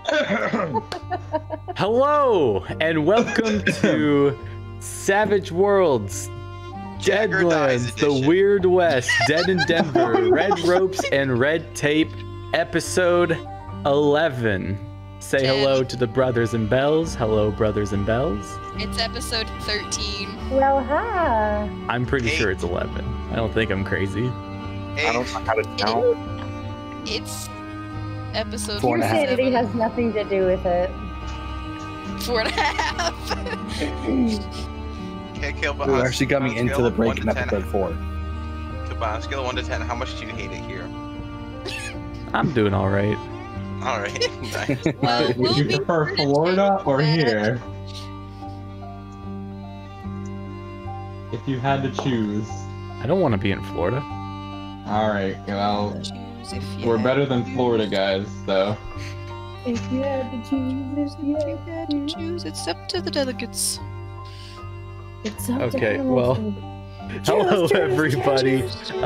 Hello and welcome to Savage Worlds, Deadlands, the Weird West, Dead in Denver, Red Ropes and Red Tape, episode 11. Say hello to the brothers and bells. Hello, brothers and bells. It's episode 13. Well, hi. I'm pretty sure it's 11. I don't think I'm crazy. I don't know how to count. It's episode 4 Insanity has nothing to do with it. 4.5. Okay, Killbud. You actually got me into the break in episode 4. Killbud, on a scale of 1 to 10, how much do you hate it here? I'm doing all right. All right. Nice. Well, Would you prefer Florida or here? If you had to choose. I don't want to be in Florida. Alright, well, Choose if you we're had better than to. Florida guys, so. If you had to choose, If you had to choose, it's up to the delegates. it's up Okay, to well, hello everybody.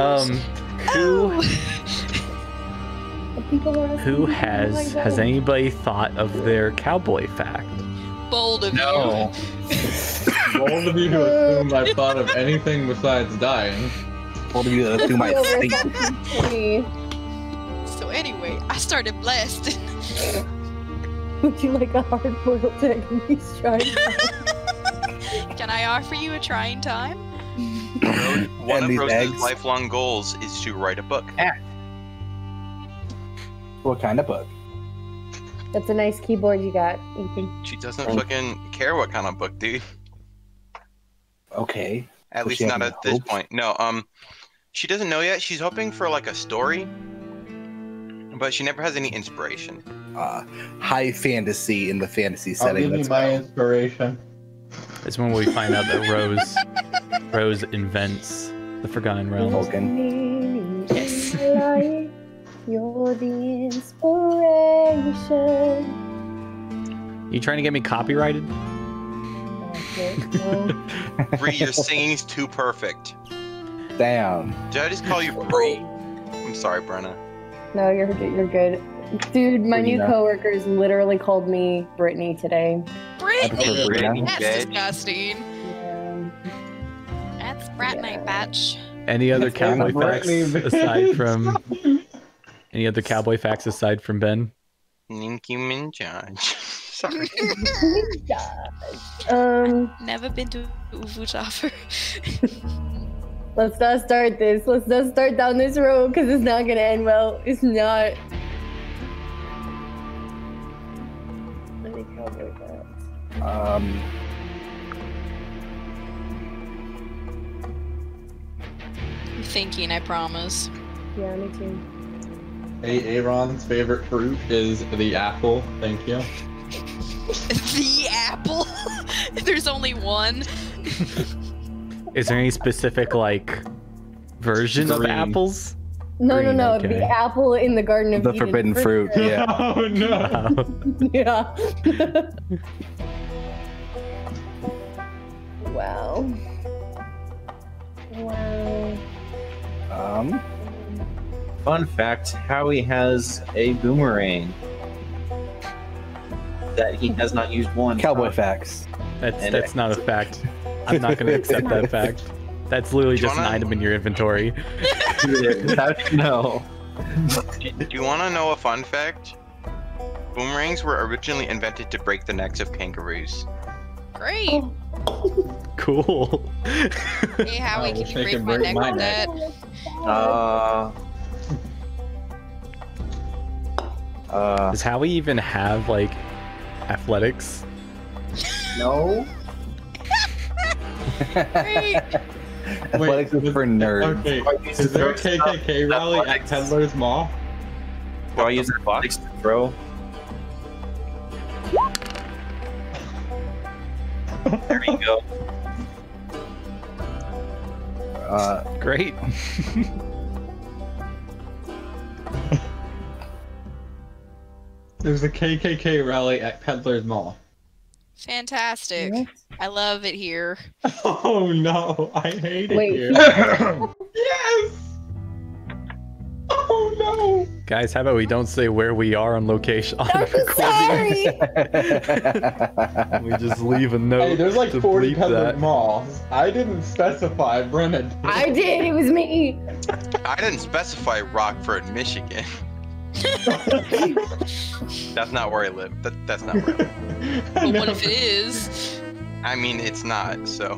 Who has anybody thought of their cowboy fact? Bold of No. Bold of you to assume I've thought of anything besides dying. Bold of you to assume I think. you. So anyway, I started blasting. Would you like a hard-boiled egg and he's trying? Can I offer you a trying time? One of these Rose's eggs? lifelong goals is to write a book. What kind of book? That's a nice keyboard you got, Ethan. She doesn't fucking care what kind of book, dude. Okay. At Does least she have not any at this hope? point. No, she doesn't know yet. She's hoping for like a story, but she never has any inspiration. High fantasy in the fantasy I'll setting. give you That's my inspiration. It's when we find out that Rose invents the Forgotten Realms. Vulcan. Yes. You're the inspiration. You trying to get me copyrighted? Bree, your singing's too perfect. Damn. Did I just call you Bree? I'm sorry, Brenna. No, you're good. Dude, my new Brenna. coworkers literally called me Brittany today. Brittany! Brittany. That's Dead. disgusting. That's Brat Night Batch. Any other cowboy facts Brittany, aside from any other cowboy facts aside from Ben? Ninky Minjaj. Sorry. Never been to Uvutaffer. Let's not start this. Let's not start down this road because it's not gonna end well. It's not. Let me calculate that. I'm thinking, I promise. Yeah, me too. Aaron's favorite fruit is the apple. Thank you. The apple? There's only one. Is there any specific like version of Green. apples? No, Green, no, okay. the apple in the Garden of The Eden. forbidden fruit. Yeah. Oh no. Wow. Yeah. Wow. Wow. Fun fact, Howie has a boomerang that he has not used one. Cowboy facts. That's not a fact. I'm not going to accept that fact. That's literally Do you just an wanna- item in your inventory. No. Do you want to know a fun fact? Boomerangs were originally invented to break the necks of kangaroos. Great. Cool. Hey, Howie, wish can you I break could my break neck my with neck. that? Does Howie even have like athletics? No. Great. Athletics is for nerds. Okay, is there a KKK rally at Peddler's Mall? Do I use athletics to throw? There you go. Great. There's a KKK rally at Peddler's Mall. Fantastic. I love it here. Oh no, I hate it Wait. here. Yes! Oh no! Guys, how about we don't say where we are on location? On I'm sorry. We just leave a note. Hey, there's like to 40 bleep that. Peppered Moths. I didn't specify Brenna. I did. It was me. I didn't specify Rockford, Michigan. That's not where I live. That's not where I live. But what if it is? I mean, it's not, so.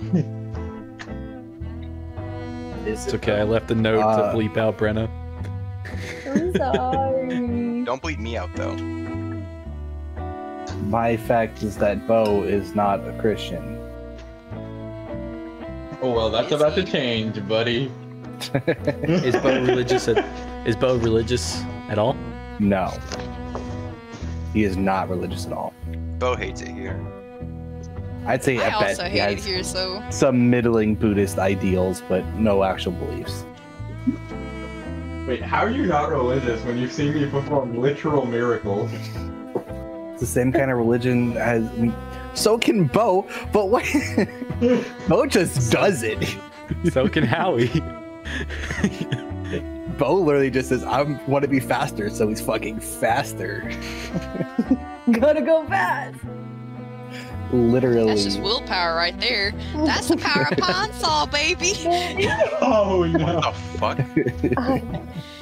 It's okay, I left a note to bleep out Brenna. I'm sorry. Don't bleep me out, though. My fact is that Bo is not a Christian. Oh well, that's about to change, buddy. Is Bo religious at all? No. He is not religious at all. Bo hates it here. I'd say I at best also he hate it has here, so. some middling Buddhist ideals, but no actual beliefs. Wait, how are you not religious when you've seen me perform literal miracles? It's the same kind of religion as... So can Bo, but what? Bo just does it. So can Howie. Bo literally just says, I want to be faster, so he's fucking faster. Gotta go fast. Literally. That's just willpower right there. That's the power of Pine Saw, baby. Oh no. What the fuck?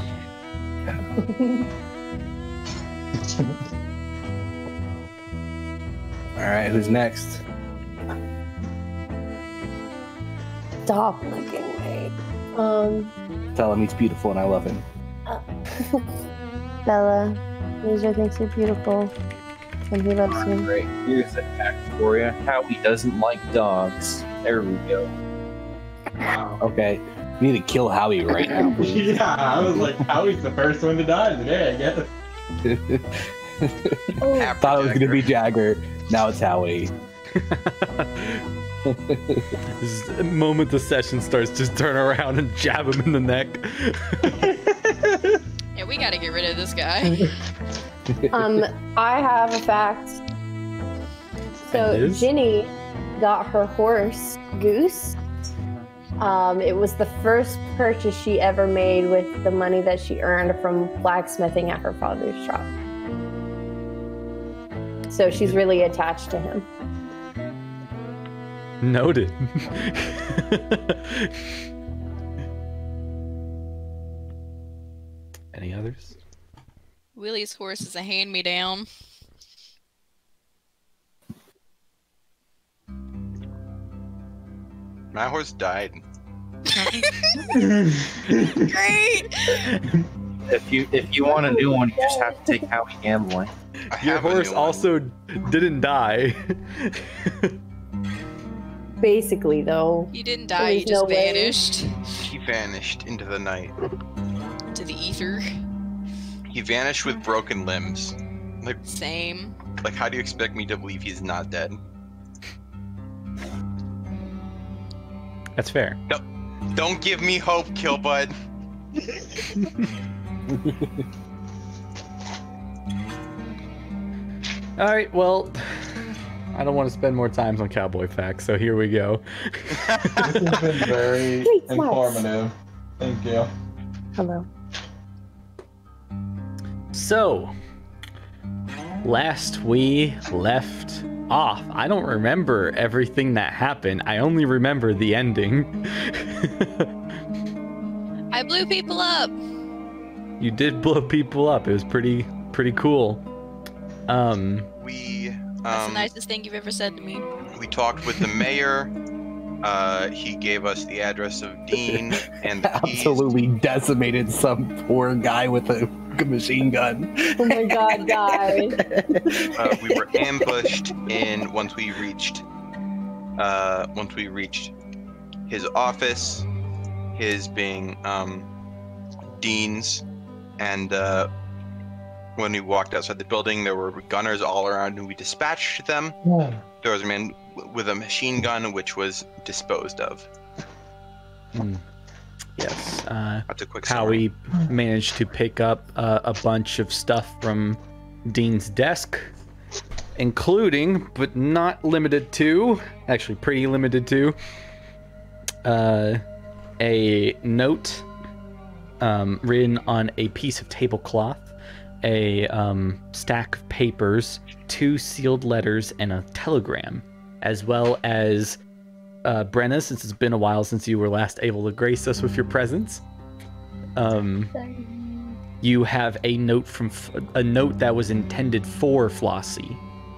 Alright, who's next? Stop looking away. Tell him he's beautiful and I love him. Bella, Mijo thinks you're beautiful, and he loves you. Great. Here's a fact for you. How he doesn't like dogs. There we go. Wow. Okay, we need to kill Howie right now, please. Yeah, I was like, Howie's the first one to die today, I guess. Oh, Thought it was gonna be Jagger. Now it's Howie. This moment the session starts, just turn around and jab him in the neck. Yeah, we gotta get rid of this guy. I have a fact. So And is? Ginny got her horse, Goose. It was the first purchase she ever made with the money that she earned from blacksmithing at her father's shop. So she's really attached to him. Noted. Any others? Willie's horse is a hand-me-down. My horse died. Great! If you want a new one, you just have to take Howie gambling. I Your have a horse new one. also didn't die. Basically, though. He didn't die, he There's just no way. vanished He vanished into the night. into the ether. He vanished with broken limbs. Same. Like, how do you expect me to believe he's not dead? That's fair. Don't give me hope, Killbud. All right, well, I don't want to spend more time on cowboy facts, so here we go. This has been very Sweet smart. informative. Thank you. Hello. So, last we left off, I don't remember everything that happened. I only remember the ending. I blew people up! You did blow people up. It was pretty cool. We That's the nicest thing you've ever said to me. we talked with the mayor. He gave us the address of Dean and the keys. Absolutely decimated some poor guy with a machine gun. Oh my god, guys. We were ambushed in once we reached his office, his being Dean's, and when we walked outside the building, there were gunners all around, and we dispatched them. There was a man with a machine gun, which was disposed of. Yes. That's a quick How summary. we managed to pick up a bunch of stuff from Dean's desk, including, but not limited to, actually pretty limited to, a note written on a piece of tablecloth, a stack of papers, 2 sealed letters, and a telegram, as well as Brenna, since it's been a while since you were last able to grace us with your presence. You have a note that was intended for Flossie.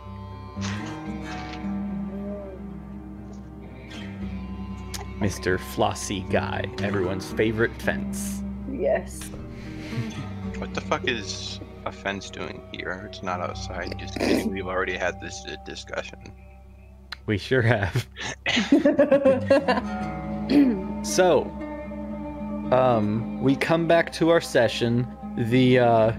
Mr. Flossie Guy, everyone's favorite fence. Yes. What the fuck is a fence doing here? It's not outside. Just kidding. We've already had this discussion. We sure have. So, we come back to our session. The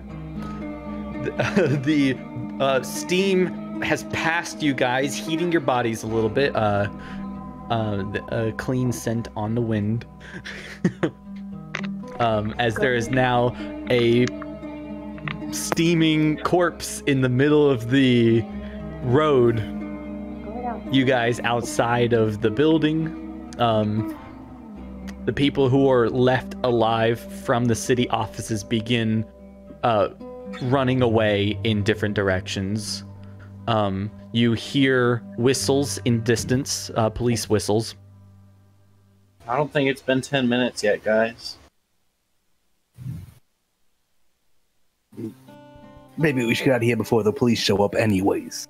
steam has passed you guys, heating your bodies a little bit. A clean scent on the wind. As there is now a steaming corpse in the middle of the road. You guys outside of the building. The people who are left alive from the city offices begin running away in different directions. You hear whistles in distance, police whistles. I don't think it's been 10 minutes yet, guys. Maybe we should get out of here before the police show up anyways.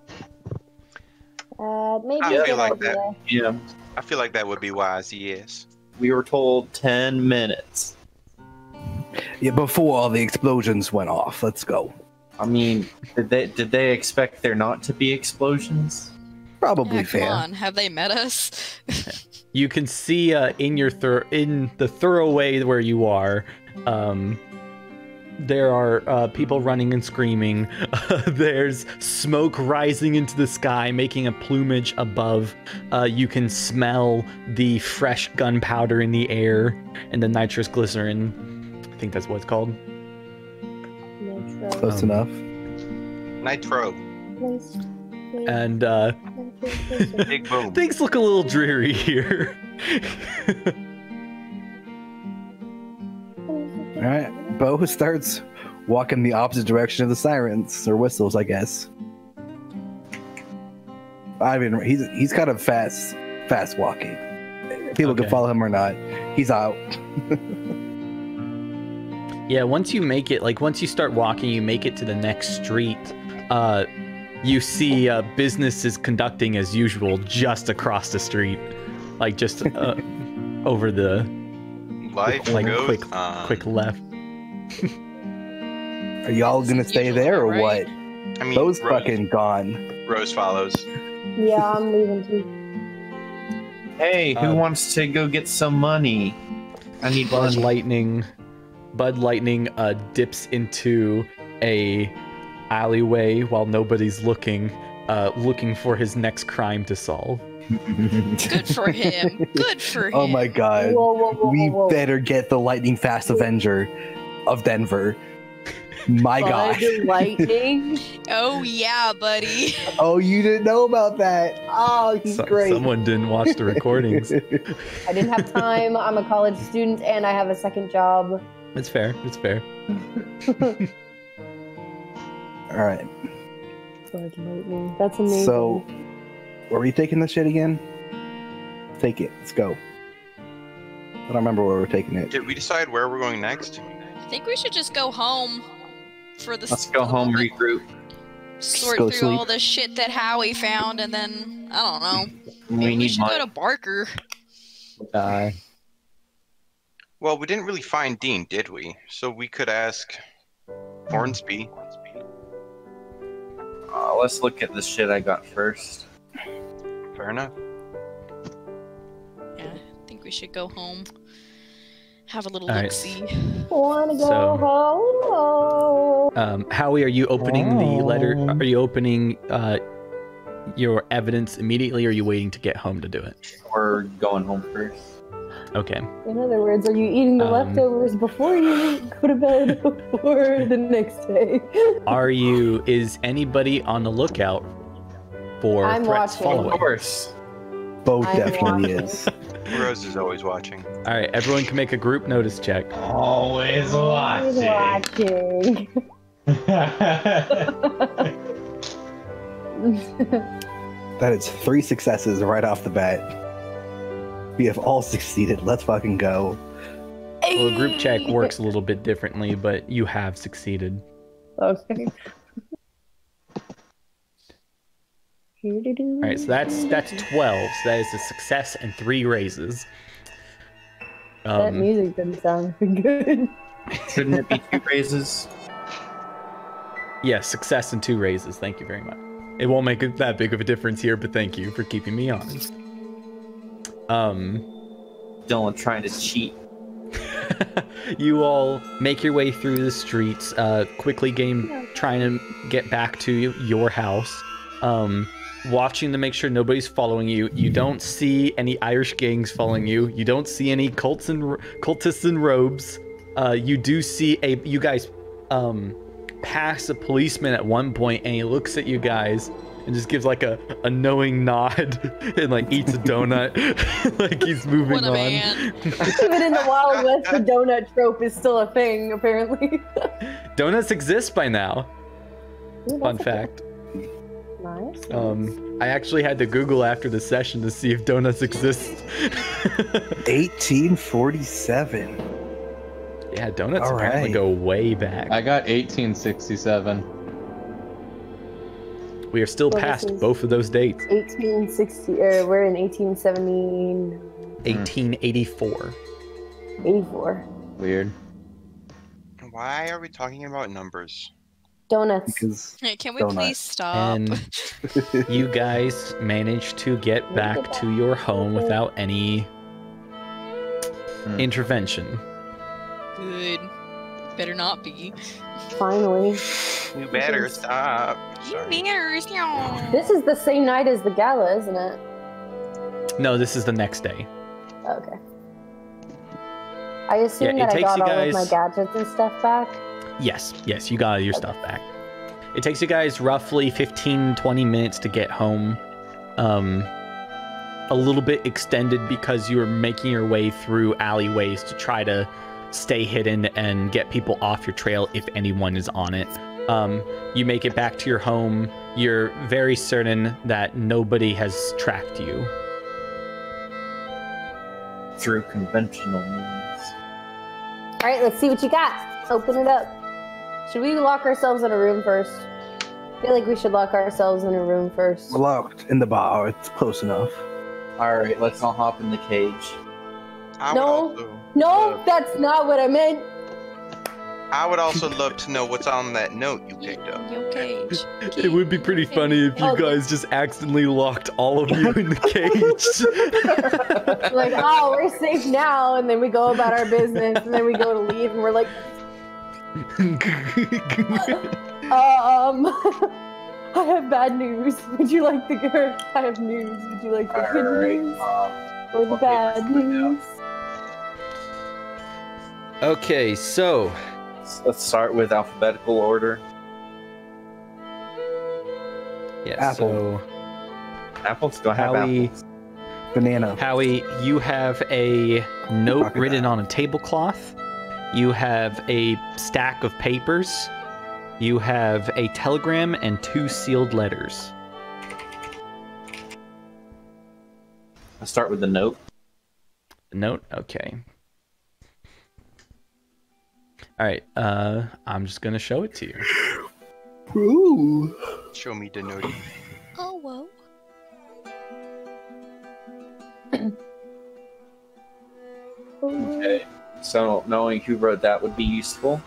Maybe I feel like that. Yeah. I feel like that would be wise, yes. We were told 10 minutes. Yeah, before all the explosions went off. Let's go. I mean, did they expect there not to be explosions? Probably Yeah, fair. come on, have they met us? You can see in the thoroughway where you are, there are people running and screaming. There's smoke rising into the sky, making a plumage above. You can smell the fresh gunpowder in the air and the nitrous glycerin. I think that's what it's called. Close enough. Nitro. And Big boom. things look a little dreary here. All right, Bo starts walking the opposite direction of the sirens or whistles, I guess. I mean, he's kind of fast walking. People can follow him or not. He's out. Yeah, once you make it, once you start walking, you make it to the next street. You see businesses conducting as usual just across the street, just over the Life goes quick on. quick left. Are y'all gonna stay there or what? I mean, Bo's Rose, fucking gone. Rose follows. Yeah, I'm leaving too. Hey, who wants to go get some money? I need Bud money. Lightning dips into a alleyway while nobody's looking for his next crime to solve. Good for him. Good for him. Oh my god. Whoa, We whoa. better get the lightning fast Avenger of Denver. My gosh. Bud Lightning. Oh yeah, buddy. Oh, you didn't know about that. Oh, he's great. Someone didn't watch the recordings. I didn't have time. I'm a college student and I have a second job. It's fair. It's fair. All right. Bud Lightning. That's amazing. So, were we taking this shit again? Take it. Let's go. I don't remember where we're taking it. Did we decide where we're going next? I think we should just go home for the. Let's go home, regroup. Sort Go through sleep. all the shit that Howie found, and then I don't know. We Maybe we need should go money. to Barker. Well, we didn't really find Dean, did we? So we could ask Hornsby. Let's look at the shit I got first. Fair enough. Yeah, I think we should go home. Have a little All right. look-see. Wanna go So- home? Howie, are you opening the letter? Are you opening your evidence immediately, or are you waiting to get home to do it? We're going home first. Okay. In other words, are you eating the Um, leftovers before you go to bed or the next day? Is anybody on the lookout for I'm threats watching. Of following? course. Bo I'm definitely watching. is. Rose is always watching. All right, everyone can make a group notice check. Always Always watching. That is 3 successes right off the bat. We have all succeeded. Let's fucking go. Well, a group check works a little bit differently, but you have succeeded. Okay. All right, so that's 12. So that is a success and 3 raises. That music doesn't sound good. Shouldn't it be 2 raises? Yes, success and 2 raises. Thank you very much. It won't make it that big of a difference here, but thank you for keeping me honest. Dylan trying to cheat. You all make your way through the streets, quickly trying to get back to your house, watching to make sure nobody's following you. You don't see any Irish gangs following you. You don't see any cultists in robes. You do see you guys pass a policeman at one point, and he looks at you guys and just gives like a knowing nod and like eats a donut like he's moving What a on. man. Even in the Wild West, the donut trope is still a thing, apparently. Donuts exist by now. Ooh, Fun that's okay. fact. Nice. I actually had to Google after the session to see if donuts exist. 1847. Yeah, donuts All apparently right. go way back. I got 1867. We are still So this past is- both of those dates. 1860, we're in 1870, 1884. 84. Weird. Why are we talking about numbers? Donuts. Because Hey, can we Donut. please stop? And you guys managed to get back to your home without any intervention. Good. Better not be. Finally. You better stop. Sorry. Manners, no. This is the same night as the gala, isn't it? No, this is the next day. Okay. I assume Yeah, it that I takes got you all of my guys- gadgets and stuff back. Yes, you got your stuff back. It takes you guys roughly 15-20 minutes to get home. A little bit extended because you were making your way through alleyways to try to stay hidden and get people off your trail if anyone is on it. You make it back to your home. You're very certain that nobody has tracked you. Through conventional means. All right, let's see what you got. Open it up. Should we lock ourselves in a room first? I feel like we should lock ourselves in a room first. we're locked in the bar. It's close enough. Alright, let's all hop in the cage. I would No. also, No, that's not what I meant. I would also love to know what's on that note you picked up. Your cage. It would be pretty funny if you Okay. guys just accidentally locked all of you in the cage. Like, oh, we're safe now, and then we go about our business, and then we go to leave, and we're like, I have bad news. Would you like the good? I have news. Would you like the good Alright, news or the okay, bad let's find out. news? Okay, so let's start with alphabetical order. yeah, Apple. so Apples? Do I have Howie, apples? Banana. Howie, you have a note Crocodile. written on a tablecloth. You have a stack of papers. You have a telegram and 2 sealed letters. I'll start with the note. Note, okay. All right, I'm just gonna show it to you. Ooh. Show me the note. Oh, whoa. Okay. So knowing who wrote that would be useful.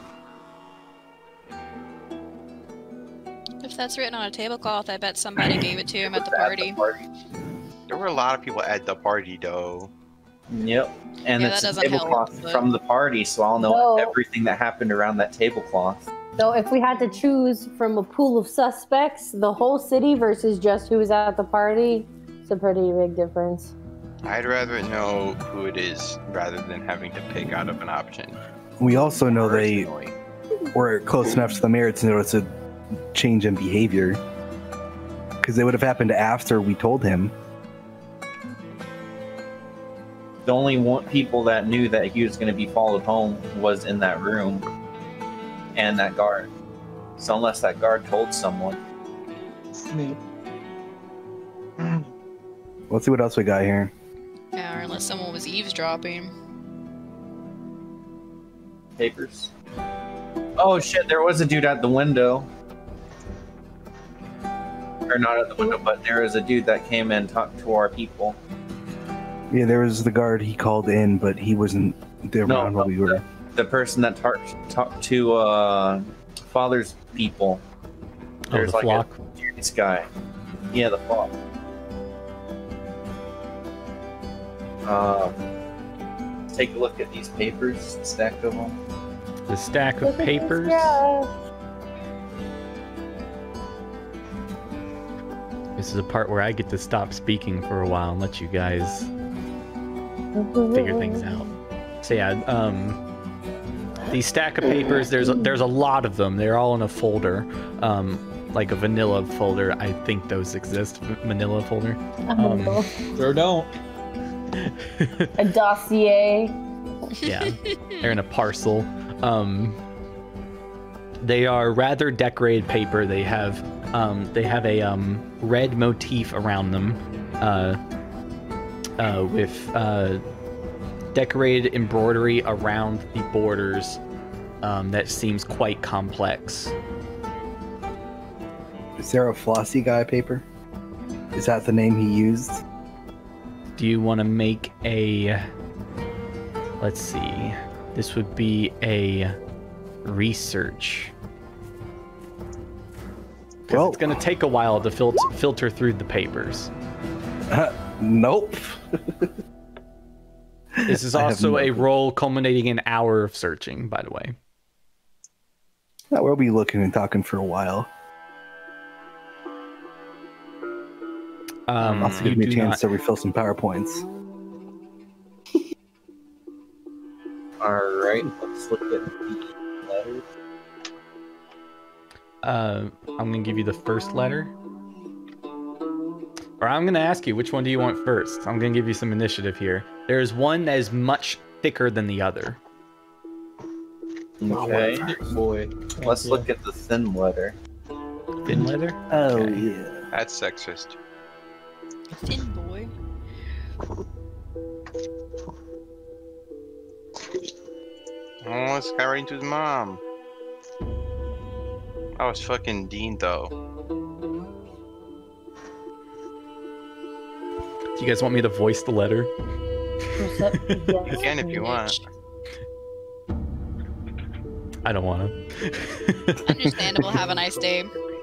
If that's written on a tablecloth, I bet somebody gave it to him at the party. There were a lot of people at the party, though. Yep. And Yeah, it's that a doesn't help, tablecloth but- from the party, so I'll know No. everything that happened around that tablecloth. So if we had to choose from a pool of suspects, the whole city versus just who was at the party, it's a pretty big difference. I'd rather know who it is rather than having to pick out of an option. We also know they Personally. were close enough to the mayor to notice a change in behavior. Because it would have happened after we told him. The only people that knew that he was going to be followed home was in that room and that guard. So unless that guard told someone. Let's see what else we got here. Yeah, or unless someone was eavesdropping. Papers. Oh shit, there was a dude at the window. Or not at the window, but there was a dude that came and talked to our people. Yeah, there was the guard he called in, but he wasn't there around while we were. The person that talked to Father's people. There's the flock? a serious guy. Yeah, the flock. Take a look at these papers, the stack of them. The stack of papers. This is a part where I get to stop speaking for a while and let you guys figure things out. So yeah, these stack of papers, there's a lot of them. They're all in a folder, like a vanilla folder. I think those exist, manila folder. Sure don't. A dossier. Yeah, they're in a parcel. They are rather decorated paper. They have a red motif around them, with decorated embroidery around the borders. That seems quite complex. Is there a flossy guy paper? Is that the name he used? Do you want to make a... Let's see. This would be a research. Well, it's going to take a while to filter through the papers. Nope. This is also a roll culminating in an hour of searching, by the way. We'll be looking and talking for a while. Also give me a chance to refill some PowerPoints. Alright, let's look at the letters. I'm going to give you the first letter. Or I'm going to ask you, which one do you want first? I'm going to give you some initiative here. There's one that is much thicker than the other. Okay. Boy. Let's look at the thin letter. Thin letter? Oh, Okay. yeah. That's sexist. Thin boy. Oh, this guy right into his mom. Oh, it's fucking Dean, though. Do you guys want me to voice the letter? You can if you want. I don't want to. Understandable. Have a nice day.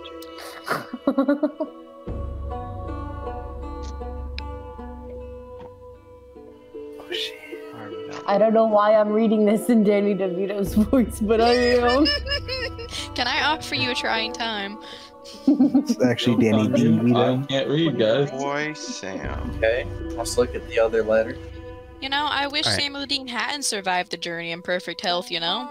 Oh, shit. I don't know why I'm reading this in Danny DeVito's voice, but I am. Can I offer you a trying time? It's actually Danny DeVito. I can't read, guys. Boy, Sam. Okay, let's look at the other letter. You know, I wish Alright. Samuel Dean hadn't survived the journey in perfect health, you know?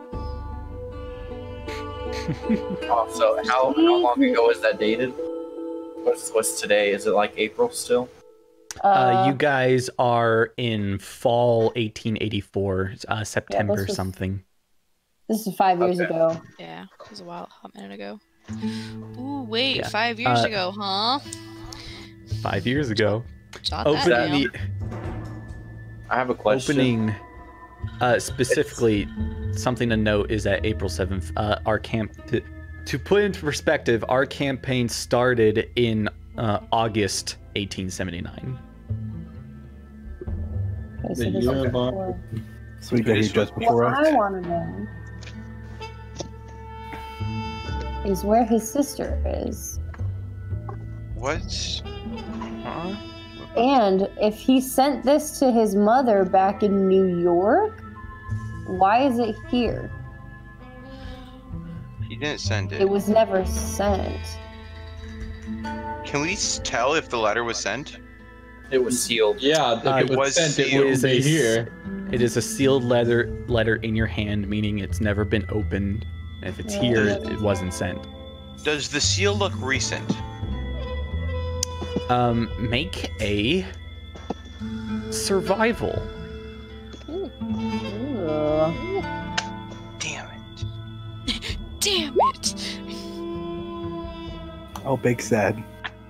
Oh, so how long ago was that dated? What's today? Is it like April still? You guys are in fall 1884, September this was- something. This is 5 years Okay. ago. Yeah, it was a hot minute ago. Ooh, wait, Yeah. 5 years ago, huh? 5 years ago. Jot that Opening down. I have a question. Opening, specifically, something to note is that April 7th, our camp, to put into perspective, our campaign started in August 1879. Okay, The so this year is mark. before. So we got here just before What us. I want to know is where his sister is. What? Huh? And if he sent this to his mother back in New York, why is it here? He didn't send it. It was never sent. Can we tell if the letter was sent? It was sealed. Yeah, if it it was was sent, it sealed. would be here. It is a sealed letter in your hand, meaning it's never been opened. If it's here, it wasn't sent. Does the seal look recent? Make a survival. Damn it. Damn it! Oh, big sad.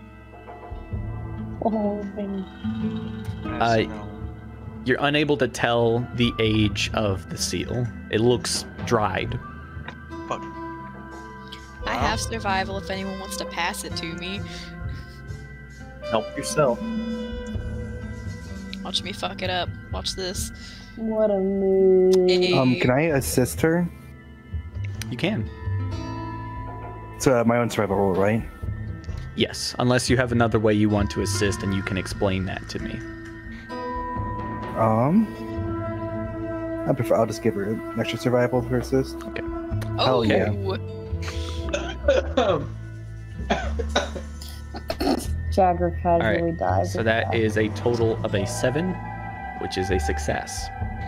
You're unable to tell the age of the seal. It looks dried. Fuck. I have survival if anyone wants to pass it to me. Help yourself. Watch me fuck it up. Watch this. What a mood. Hey. Can I assist her? You can. It's my own survival roll, right? Yes, unless you have another way you want to assist and you can explain that to me. I'll just give her an extra survival for assist. Oh, Hell yeah. Jagger casually dies. So that is a total of a 7, which is a success.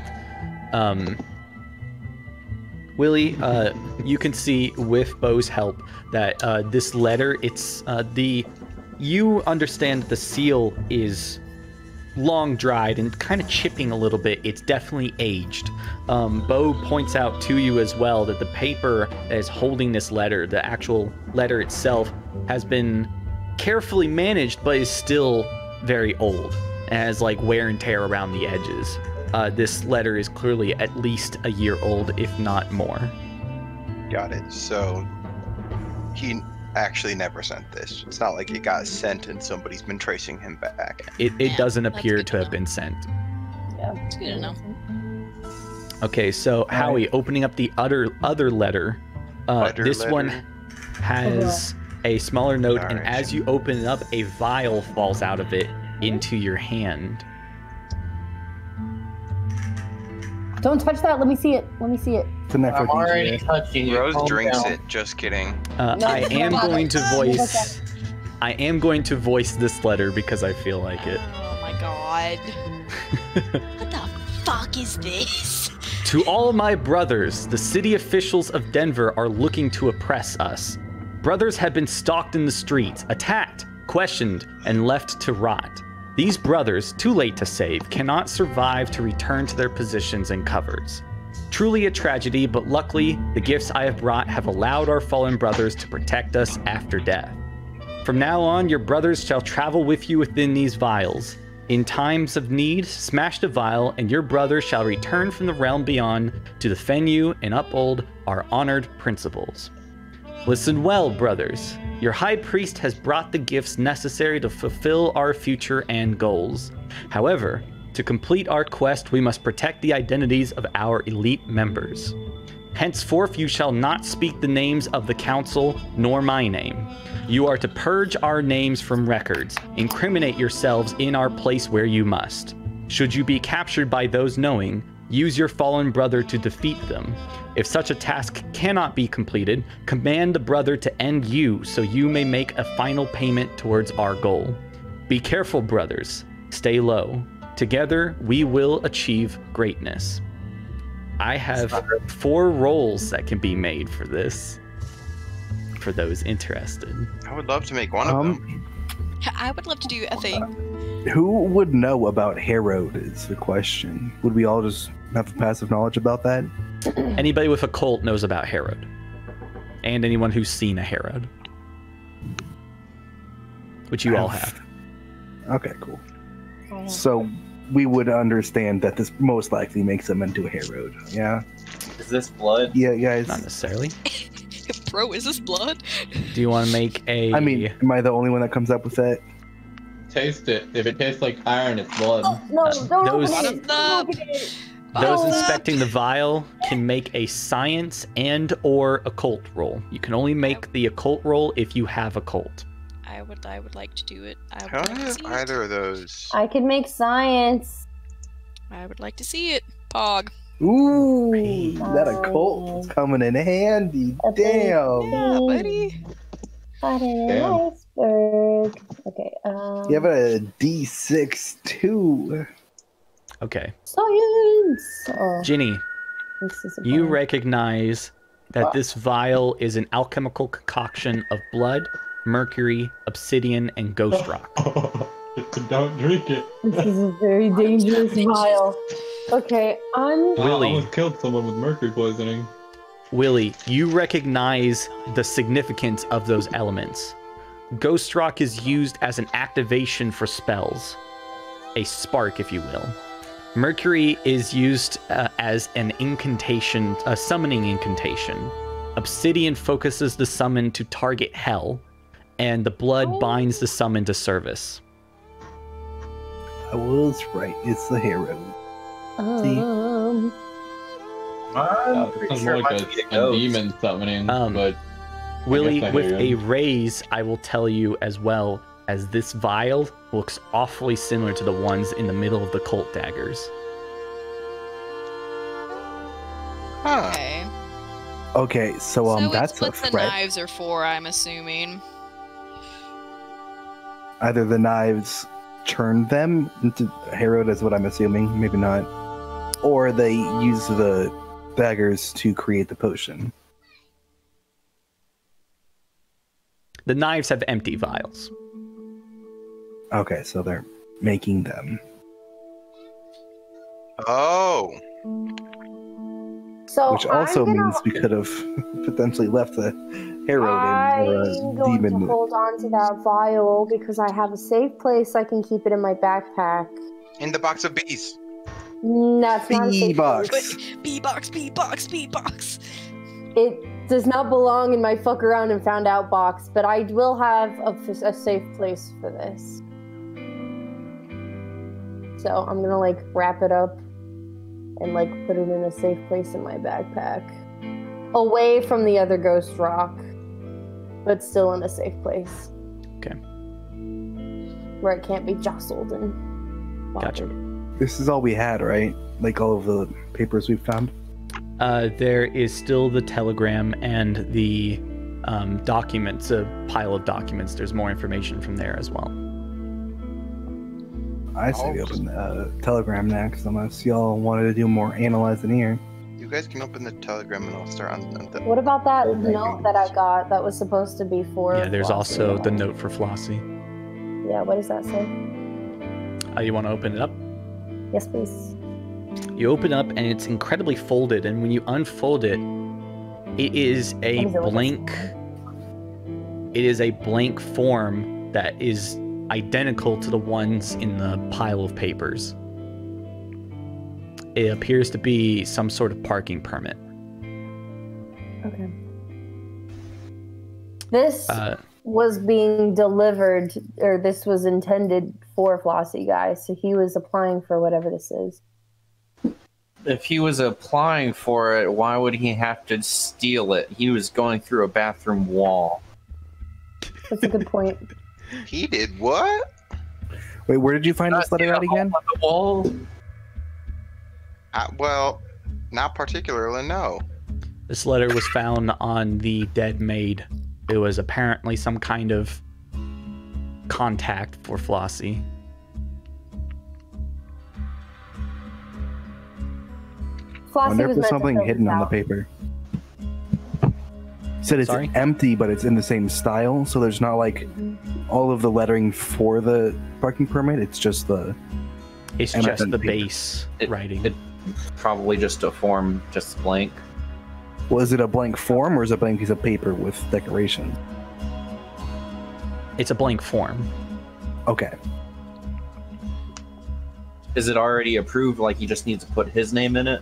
Willie, you can see with Bo's help that this letter, you understand that the seal is long dried and kind of chipping a little bit. It's definitely aged. Bo points out to you as well that the paper that is holding this letter, the actual letter itself, has been carefully managed, but is still very old and has like wear and tear around the edges. This letter is clearly at least a year old, if not more. Got it. So he actually never sent this. It's not like it got sent and somebody's been tracing him back. It doesn't that's appear good to to have know. been sent. Yeah. It's good to know. Okay, so Howie, opening up the other letter, this letter. one has a smaller note, and Alright. as you open it up, a vial falls out of it into your hand. Don't touch that. Let me see it. Let me see it. It's an effort. I'm already touching you. Rose Calm drinks down. it. Just kidding. I am no, going to no, voice. I am going to voice this letter because I feel like it. Oh my god. What the fuck is this? To all my brothers, the city officials of Denver are looking to oppress us. Brothers have been stalked in the streets, attacked, questioned, and left to rot. These brothers, too late to save, cannot survive to return to their positions and covers. Truly a tragedy, but luckily, the gifts I have brought have allowed our fallen brothers to protect us after death. From now on, your brothers shall travel with you within these vials. In times of need, smash the vial, and your brothers shall return from the realm beyond to defend you and uphold our honored principles. Listen well, brothers. Your high priest has brought the gifts necessary to fulfill our future and goals. However, to complete our quest, we must protect the identities of our elite members. Henceforth, you shall not speak the names of the council, nor my name. You are to purge our names from records. Incriminate yourselves in our place where you must. Should you be captured by those knowing, use your fallen brother to defeat them. If such a task cannot be completed, command the brother to end you so you may make a final payment towards our goal. Be careful, brothers. Stay low. Together, we will achieve greatness. I have 4 rolls that can be made for this, for those interested. I would love to make one of them. I would love to do a thing. Who would know about Herod is the question. Would we all just have a passive knowledge about that? Anybody with a cult knows about Herod, and anyone who's seen a Herod, which you all have. Okay, cool. So we would understand that this most likely makes them into a Herod. Yeah? Is this blood? Yeah, guys. Not necessarily. Bro, is this blood? Do you want to make a... I mean, am I the only one that comes up with that? Taste it. If it tastes like iron, it's blood. No, don't those- open it. Don't open it. Those Oh. inspecting the vial can make a science and or occult roll. You can only make the occult roll if you have occult. I would like to do it. I I would don't like to have see either of those. I can make science. it. I would like to see it. Pog. Ooh, Hey. that occult is coming in handy. A big Damn. Yeah, buddy. Got an Damn. iceberg. Okay. You have a D6 too. Okay. Science. Oh, Ginny, this is a you bummer. recognize that this vial is an alchemical concoction of blood, mercury, obsidian, and ghost rock. Don't drink it. This is a very dangerous vial. Okay, I'm. Willie. I almost killed someone with mercury poisoning. Willie, you recognize the significance of those elements. Ghost Rock is used as an activation for spells. A spark, if you will. Mercury is used as an incantation, a summoning incantation. Obsidian focuses the summon to target hell, and the blood binds the summon to service. I was right. It's the hero. I'm pretty Sounds sure more it like might be a ghost. demon summoning, but Willie, I with hear a you. raise, I will tell you as well, as this vial looks awfully similar to the ones in the middle of the cult daggers. Huh. Okay. Okay, so So that's it's a what the threat. knives are for, I'm assuming. Either the knives turn them into Herod, is what I'm assuming. Maybe not. Or they use the daggers to create the potion. The knives have empty vials. Okay, so they're making them. Oh. So Which also I'm gonna, means we could have potentially left the Herod I'm or a going demon. to hold on to that vial because I have a safe place. I can keep it in my backpack. In the box of bees. That's not a Bee safe box. place. B-box, B-box, B-box. It does not belong in my fuck around and found out box, but I will have a safe place for this. So I'm gonna like wrap it up and like put it in a safe place in my backpack, away from the other ghost rock, but still in a safe place. Okay. Where it can't be jostled and Gotcha. wanted. This is all we had, right? Like all of the papers we've found? There is still the telegram and the documents, a pile of documents. There's more information from there as well. I say we open the telegram next, unless y'all wanted to do more analyzing here. You guys can open the telegram and I'll start on the... What about that Okay. note that I got that was supposed to be for? Yeah, there's Flossie? also the note for Flossie. Yeah, what does that say? You want to open it up? Yes, please. You open up and it's incredibly folded, and when you unfold it, it is a What is it, what blank. It is a blank form that is identical to the ones in the pile of papers. It appears to be some sort of parking permit. Okay. This Uh, was being delivered, or this was intended for Flossie, guys. So he was applying for whatever this is. If he was applying for it, why would he have to steal it? He was going through a bathroom wall. That's a good point. He did what? Wait, where did you find this letter at again? On the wall? Well, not particularly, no. This letter was found on the dead maid. It was apparently some kind of contact for Flossie. Flossie Wonder if was there's meant to something fill hidden this on the out. paper. Said it's Sorry? empty, but it's in the same style, so there's not like all of the lettering for the parking permit. It's just the It's And just on the paper. base writing. It probably just a form, just blank. was it a blank form or is it a blank piece of paper with decoration? It's a blank form. Okay. Is it already approved? Like he just needs to put his name in it?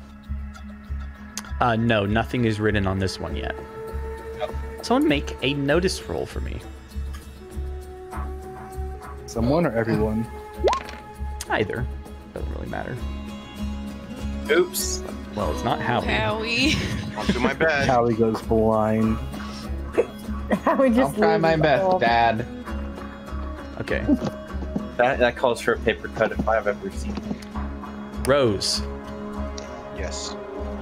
No, nothing is written on this one yet. Someone make a notice roll for me. Someone or everyone? Either. Doesn't really matter. Oops. Well, it's not Howie. Howie. I'll do my best. Howie goes blind. I would just I'll try leave my it best, all. Dad. Okay. That calls for a paper cut if I've ever seen it. Rose, Yes.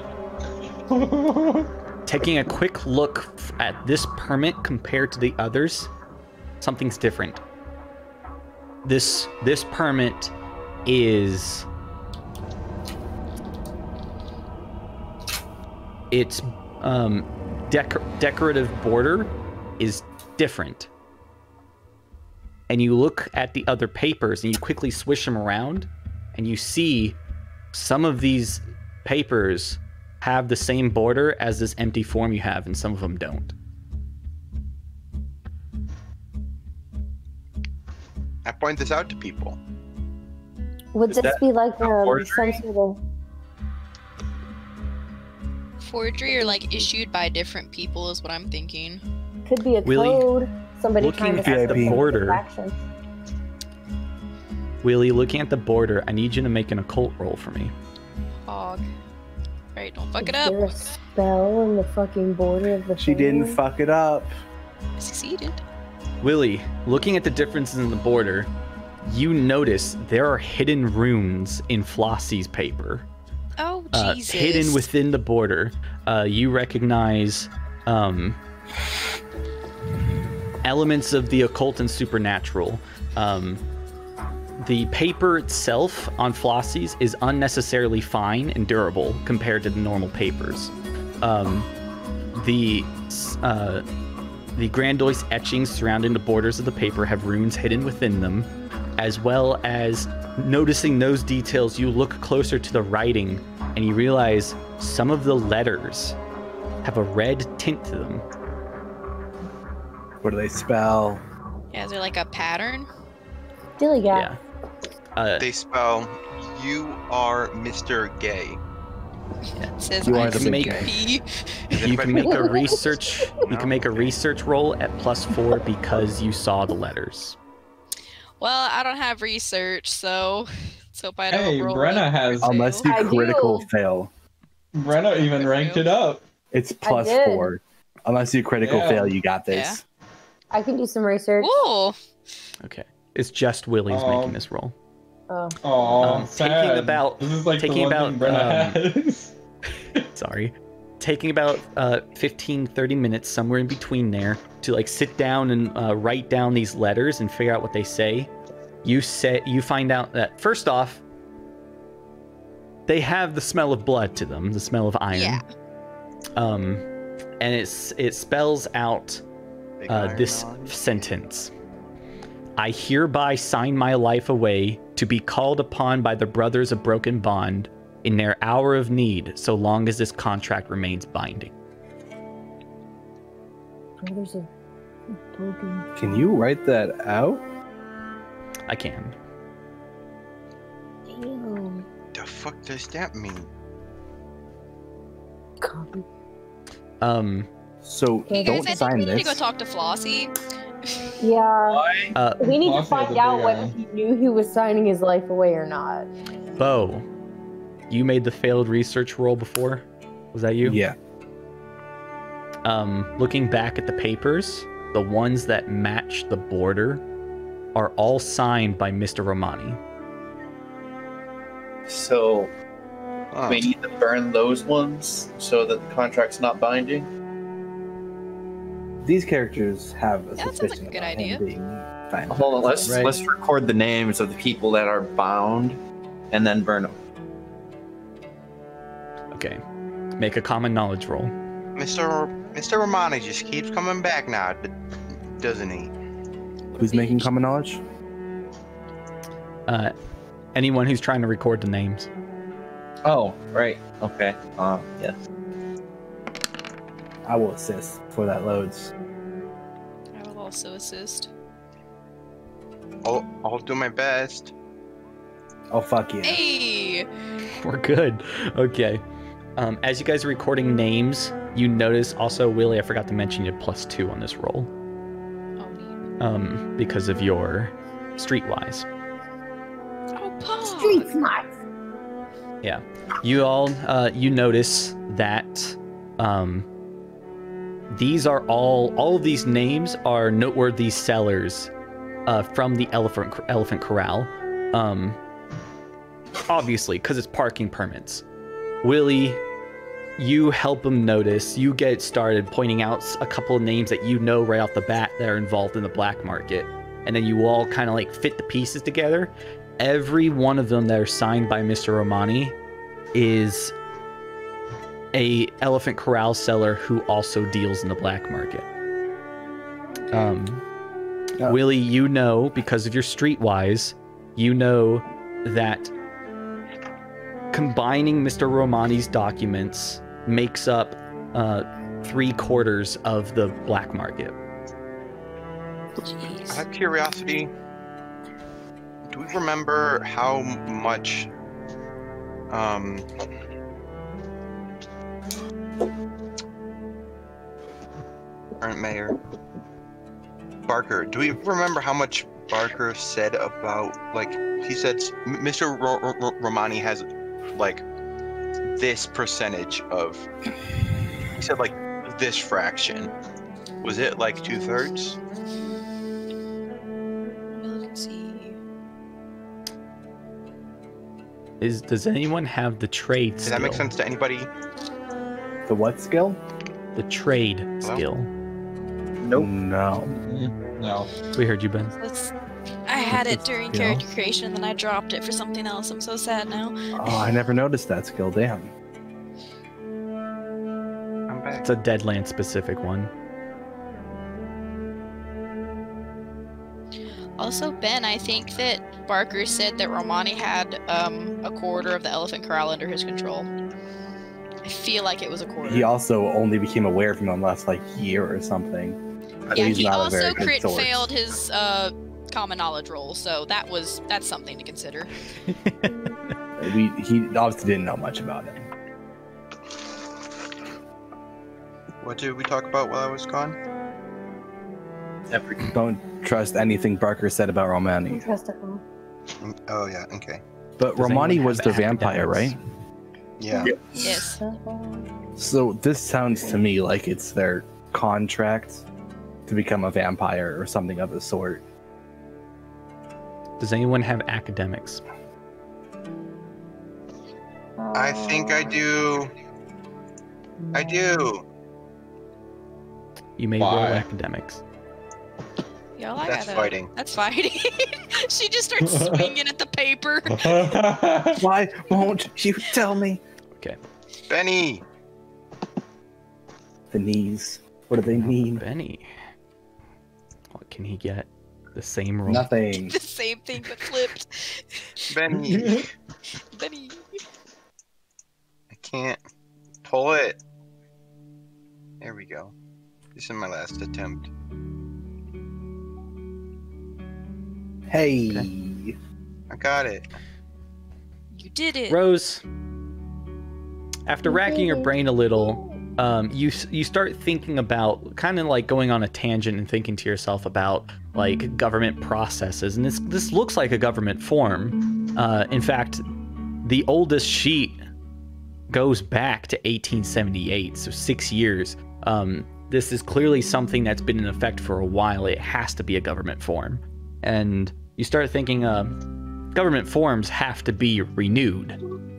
taking a quick look at this permit compared to the others, something's different. This permit is its decorative border is different. and you look at the other papers and you quickly swish them around, and you see some of these papers have the same border as this empty form you have, and some of them don't. I point this out to people. Would Is this that be like some forgery? sort of... Forgery or like issued by different people is what I'm thinking. Could be a Willie, code. Somebody trying looking to at the set border. action. Willie, looking at the border, I need you to make an occult roll for me. Hog. Right, don't fuck it Is up. there a spell in the fucking border of the She didn't thing? fuck it up. I succeeded. Willie, looking at the differences in the border, you notice there are hidden runes in Flossie's paper. Oh, Jesus. Hidden within the border. You recognize elements of the occult and supernatural. The paper itself on Flossie's is unnecessarily fine and durable compared to the normal papers. The grandiose etchings surrounding the borders of the paper have runes hidden within them, as well as noticing those details, you look closer to the writing and you realize some of the letters have a red tint to them. What do they spell? Yeah, is there like a pattern? Dilly Yeah. gap. They spell, "You are Mr. Gay." It says You I are the can big make guy. pee. You can make a research. You can make a research roll at +4 because you saw the letters. Well, I don't have research, so let's hope I don't Hey, roll. Brenna a has- fail. Unless you I do. critical fail. Brenna even ranked it up. It's I did. +4. Unless you critical Yeah. fail, you got this. I can do some research. Ooh. Okay, it's just Willie's making Um, this roll. Oh. Oh, taking sad. about- this is like taking the one about, thing Brenna has. Sorry. Taking about 15-30 minutes, somewhere in between there, to like sit down and write down these letters and figure out what they say. You find out that first off, they have the smell of blood to them, the smell of iron. Yeah. And it spells out Big iron this on. sentence. I hereby sign my life away to be called upon by the brothers of broken bond in their hour of need, so long as this contract remains binding. Oh, there's a broken Can you write that out? I can. damn The fuck does that mean? copy. So Hey don't guys, I think sign we need to go this. talk to Flossie. Yeah. We need to Flossie find has a out big whether eye. he knew he was signing his life away or not. Bo, you made the failed research roll before? Was that you? Yeah. Looking back at the papers, the ones that match the border are all signed by Mr. Romani. So Huh. we need to burn those ones so that the contract's not binding. These characters have a That sounds suspicion like a good about him idea. being fine. Hold on, let's Right. let's record the names of the people that are bound, and then burn them. Okay. Make a common knowledge roll. Mr. Romani just keeps coming back now, doesn't he? Who's making common knowledge? Anyone who's trying to record the names. Oh, right. Okay. Yes. I will assist before that loads. I will also assist. I'll do my best. Oh, fuck yeah. Hey! We're good. Okay. As you guys are recording names, you notice also, Willie, I forgot to mention you had +2 on this roll. Oh, neat. Because of your streetwise. Oh, Pog! Street smarts. Yeah. You all, you notice that these are all of these names are noteworthy sellers from the Elephant Corral. Obviously, because it's parking permits. Willie, you help them notice. You get started pointing out a couple of names that you know right off the bat that are involved in the black market. And then you all kind of like fit the pieces together. Every one of them that are signed by Mr. Romani is a Elephant Corral seller who also deals in the black market. Oh. Willie, you know, because of your streetwise, you know that combining Mr. Romani's documents makes up 3/4 of the black market. Jeez. Out of curiosity, do we remember how much current mayor Barker, do we remember how much Barker said about, like, he said Mr. Romani has like this percentage of, he said like this fraction, was it like 2/3? Let's see. Does anyone have the trade Does skill? that make sense to anybody? The what skill? The trade skill. Nope. No. No. We heard you, Ben. I had it What's during the skill? character creation, and then I dropped it for something else. I'm so sad now. Oh, I never noticed that skill. Damn. I'm back. It's a Deadland specific one. Also, Ben, I think that Barker said that Romani had 1/4 of the elephant corral under his control. I feel like it was 1/4. He also only became aware of him in the last like year or something. Yeah, He's he not a also very good crit source. failed his common knowledge roll, so that's something to consider. He obviously didn't know much about it. What did we talk about while I was gone? Everything. Don't trust anything Barker said about Romani. Trust him. Oh yeah, okay. But Does Romani anyone was have the vampire, academics? right? Yeah. Yes. So this sounds to me like it's their contract to become a vampire or something of the sort. Does anyone have academics? I think I do. I do. You may Why? roll academics. Y'all, I That's gotta. fighting. That's fighting. She just starts swinging at the paper. Why won't you tell me? Benny. The knees. What do they mean? Benny. What can he get? The same roll. Nothing. The same thing but flipped. Benny. Benny. I can't pull it. There we go. This is my last attempt. Hey. Okay. I got it. You did it. Rose, after racking your brain a little, you start thinking about, kind of like going on a tangent and thinking to yourself about like government processes, and this looks like a government form. In fact, the oldest sheet goes back to 1878, so 6 years. This is clearly something that's been in effect for a while. It has to be a government form, and you start thinking, government forms have to be renewed.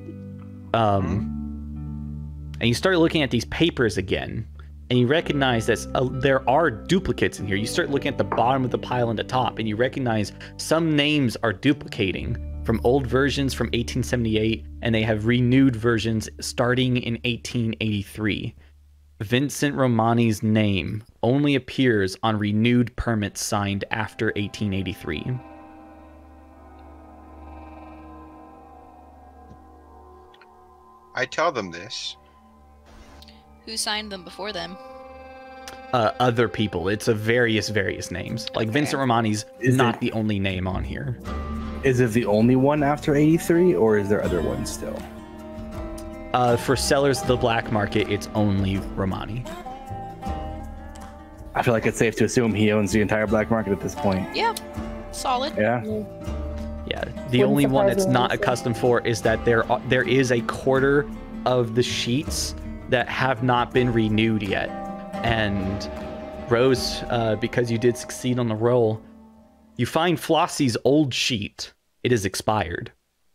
And you start looking at these papers again, and you recognize that there are duplicates in here. You start looking at the bottom of the pile and the top, and you recognize some names are duplicating from old versions from 1878, and they have renewed versions starting in 1883. Vincent Romani's name only appears on renewed permits signed after 1883. I tell them this. Who signed them before them? Other people. It's a various names. Like Vincent Romani's Is not it- the only name on here. Is it the only one after 83, or is there other ones still? For sellers of the black market, it's only Romani. I feel like it's safe to assume he owns the entire black market at this point. Yeah. Solid. Yeah. Yeah, the Wouldn't only one surprise that's me, not a honestly. custom for is that there is a 1/4 of the sheets that have not been renewed yet. And Rose, because you did succeed on the roll, you find Flossie's old sheet. It is expired.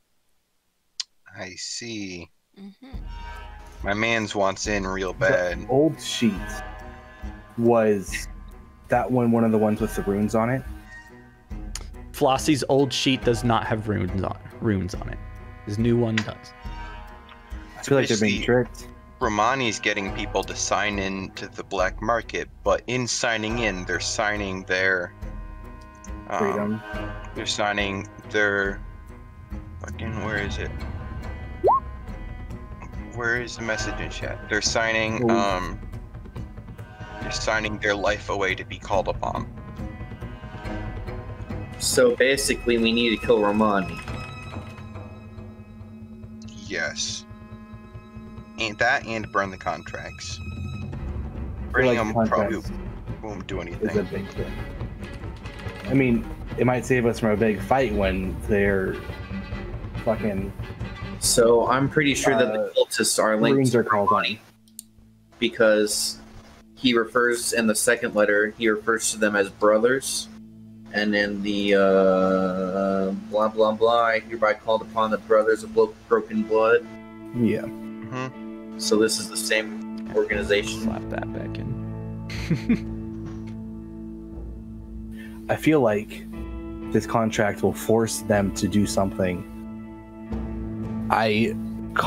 I see. Mm-hmm. My man's wants in real bad. The old sheet was that one of the ones with the runes on it. Flossie's old sheet does not have runes on it. His new one does. I feel like they're being Basically, tricked. Romani's getting people to sign in to the black market, but in signing in, they're signing their Freedom. They're signing their fucking. Where is it? Where is the message in chat? They're signing. They're signing their life away to be called upon. So basically, we need to kill Romani. Yes. And that, and burn the contracts. Burning them probably won't do Is a anything. big thing. I mean, it might save us from a big fight when they're fucking. So I'm pretty sure that the cultists are linked Marines to are called on. Romani, because he refers in the second letter. He refers to them as brothers, and in the blah blah blah, I hereby called upon the brothers of broken blood. Yeah. Mm-hmm. So this is the same organization. Slap that back in. I feel like this contract will force them to do something. I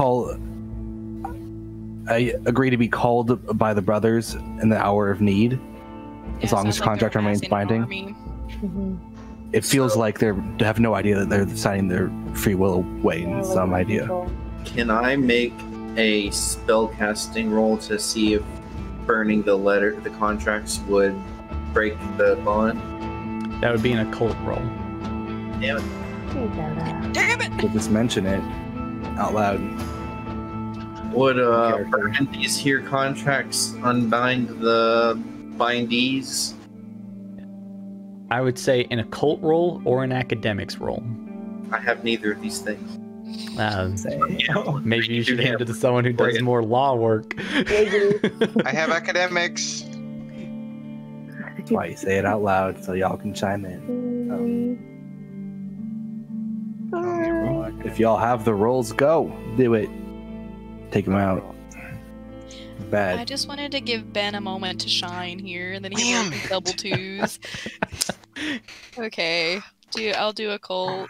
agree to be called by the brothers in the hour of need, as long as the contract remains binding. It feels like they have no idea that they're signing their free will away in some idea. Can I make a spell casting roll to see if burning the contracts would break the bond? That would be an occult roll. Damn it. Damn it! We'll just mention it out loud. Would burning these here contracts unbind the bindees? I would say an occult roll or an academics roll. I have neither of these things. Maybe you should hand it to someone who does more law work. I have academics. That's why you say it out loud so y'all can chime in. If y'all have the rolls, go do it. Take them out. I Bad. just wanted to give Ben a moment to shine here, and then he rolled double twos. Okay, I'll do a cult.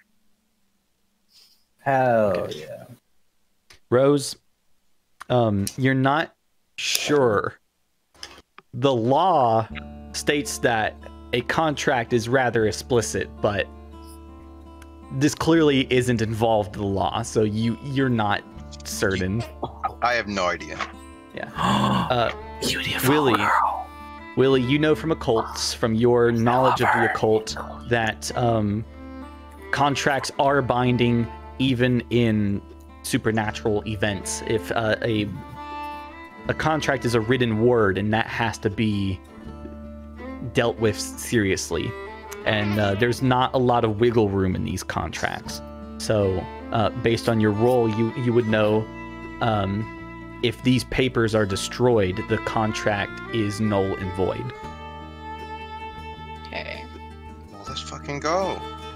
Hell yeah. Rose, you're not sure. The law states that a contract is rather explicit, but this clearly isn't involved in the law, so you're not certain. I have no idea. Yeah. Willie, you know from occults, from your knowledge of the occult, that contracts are binding even in supernatural events. If a contract is a written word, and that has to be dealt with seriously. And there's not a lot of wiggle room in these contracts. So based on your role, you would know if these papers are destroyed, the contract is null and void. Okay. Well, let's fucking go.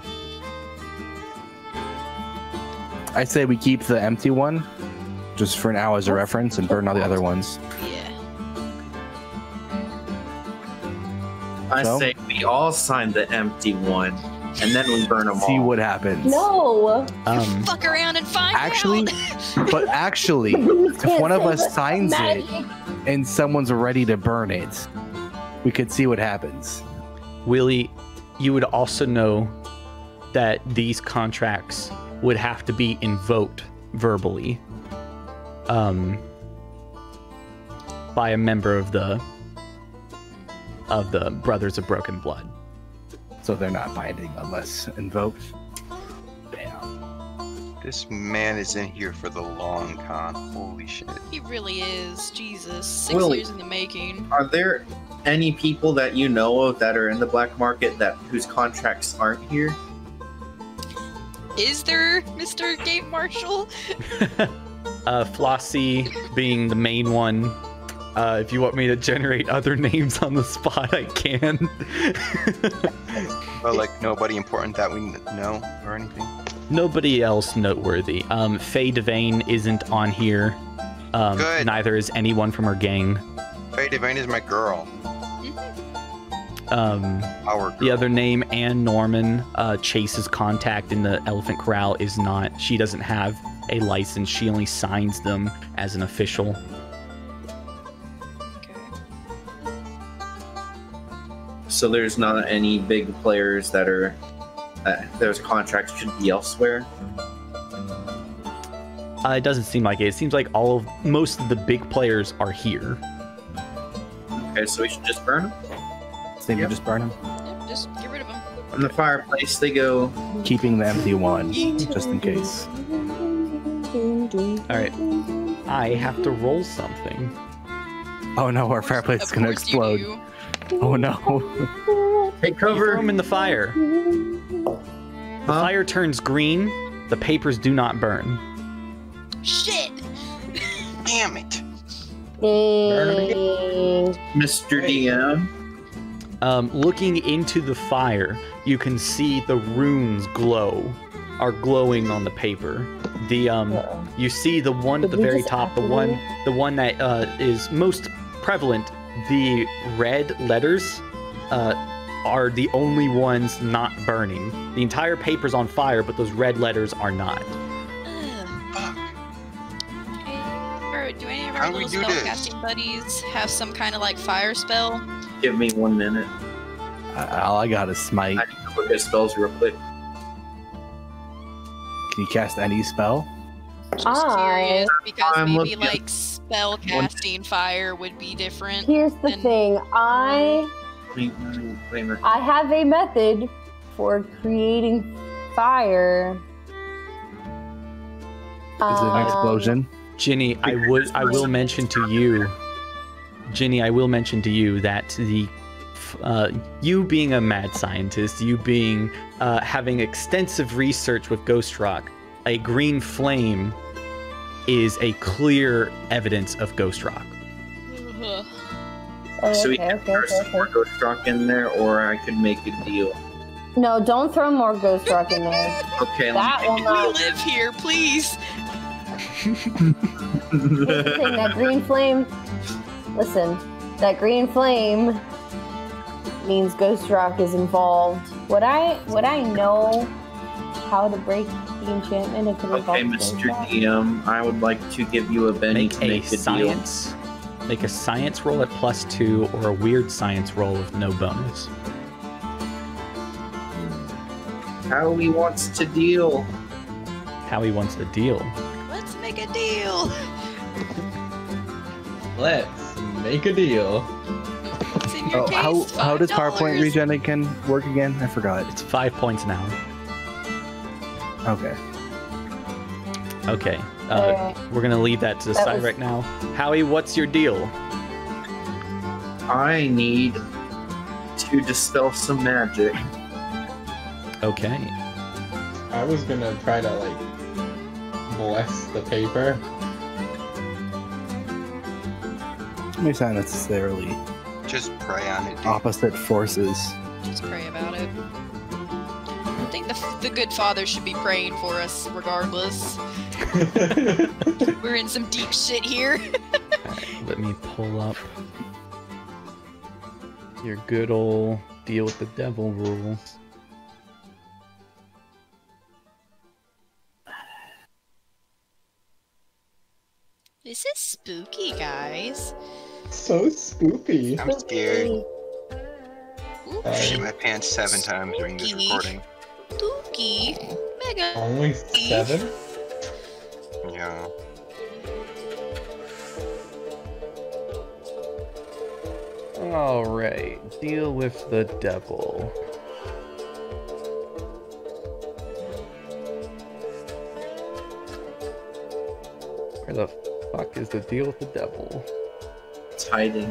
I say we keep the empty one, just for now as a reference, and burn all the other ones. Yeah. I So? say we all sign the empty one, and then we burn them all. See what happens. No. Fuck around and find Actually, out. but actually, if one of us signs it and someone's ready to burn it, we could see what happens. Willie, you would also know that these contracts would have to be invoked verbally by a member of the Brothers of Broken Blood. So they're not binding unless invoked. Damn. This man is in here for the long con. Holy shit. He really is. Jesus. 6 Willie. years in the making. Are there any people that you know of that are in the black market whose contracts aren't here? Is there, Mr. Gate Marshal? Flossie being the main one. If you want me to generate other names on the spot, I can. But like nobody important that we know or anything. Nobody else noteworthy. Faye Devane isn't on here. Good. Neither is anyone from her gang. Faye Devane is my girl. Our girl. The other name, Ann Norman, Chase's contact in the Elephant Corral, is not. She doesn't have a license. She only signs them as an official. Okay. So there's not any big players that are there's contracts should be elsewhere. It doesn't seem like it. It seems like most of the big players are here. Okay, so we should just burn them. Think we just burn them. Yep, just get rid of them. From the fireplace they go. Keeping the empty one, just in case. All right, I have to roll something. Oh no, our fireplace is gonna explode. You Oh no. Take You throw cover. them in the fire. The fire turns green. The papers do not burn. Shit! Damn it. Mr. DM. Looking into the fire, you can see the runes are glowing on the paper. You see the one at the very top, the one that is most prevalent. The red letters are the only ones not burning. The entire paper's on fire, but those red letters are not. Fuck. Do any of How our do we little do this? spellcasting buddies have some kind of like fire spell? Give me 1 minute. All I got is smite. I need to look at spells real quick. Can you cast any spell? Just curious, because I'm maybe looking. like spell casting fire would be different. Here's the And- thing. I Wait a minute. have a method for creating fire. Is it an explosion? Ginny, I will mention to you, that you being a mad scientist, you being having extensive research with Ghost Rock, a green flame is a clear evidence of Ghost Rock. Ugh. Oh, So we okay, can okay, throw okay, some more okay. ghost rock in there, or I could make a deal. No, don't throw more ghost rock in there. Okay, That will We not. live here, please. Here's the thing, that green flame. Listen, that green flame means ghost rock is involved. Would I know how to break the enchantment if it involves Okay, ghost Mr. rock? DM, I would like to give you a Benny Make to a make a deal. science. Make a science roll at +2 or a weird science roll with no bonus. Howie wants to deal. Howie wants to deal. Let's make a deal. Let's make a deal. What's in your case? How does PowerPoint $5. regen again work again? I forgot. It's 5 points now. Okay. Okay. Alright. We're gonna leave that to the That side was- right now. Howie, what's your deal? I need to dispel some magic. Okay. I was gonna try to like bless the paper. Maybe not necessarily Just pray on it, dude. opposite forces. Just pray about it. I think the good father should be praying for us regardless. We're in some deep shit here. Let me pull up your good old deal with the devil rules. This is spooky, guys. So spooky. I'm scared. Ooh, Shit my pants 7 times during this recording. spooky. Mega. Only 7? Yeah. Alright, deal with the devil. Where the fuck is the deal with the devil? It's hiding.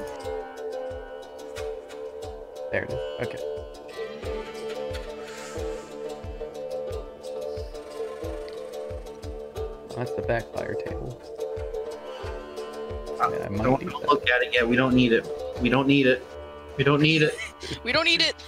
There it is. Okay. That's the backfire table. Yeah, I might Don't need that. look at it yet. We don't need it. We don't need it. We don't need it. We don't need it.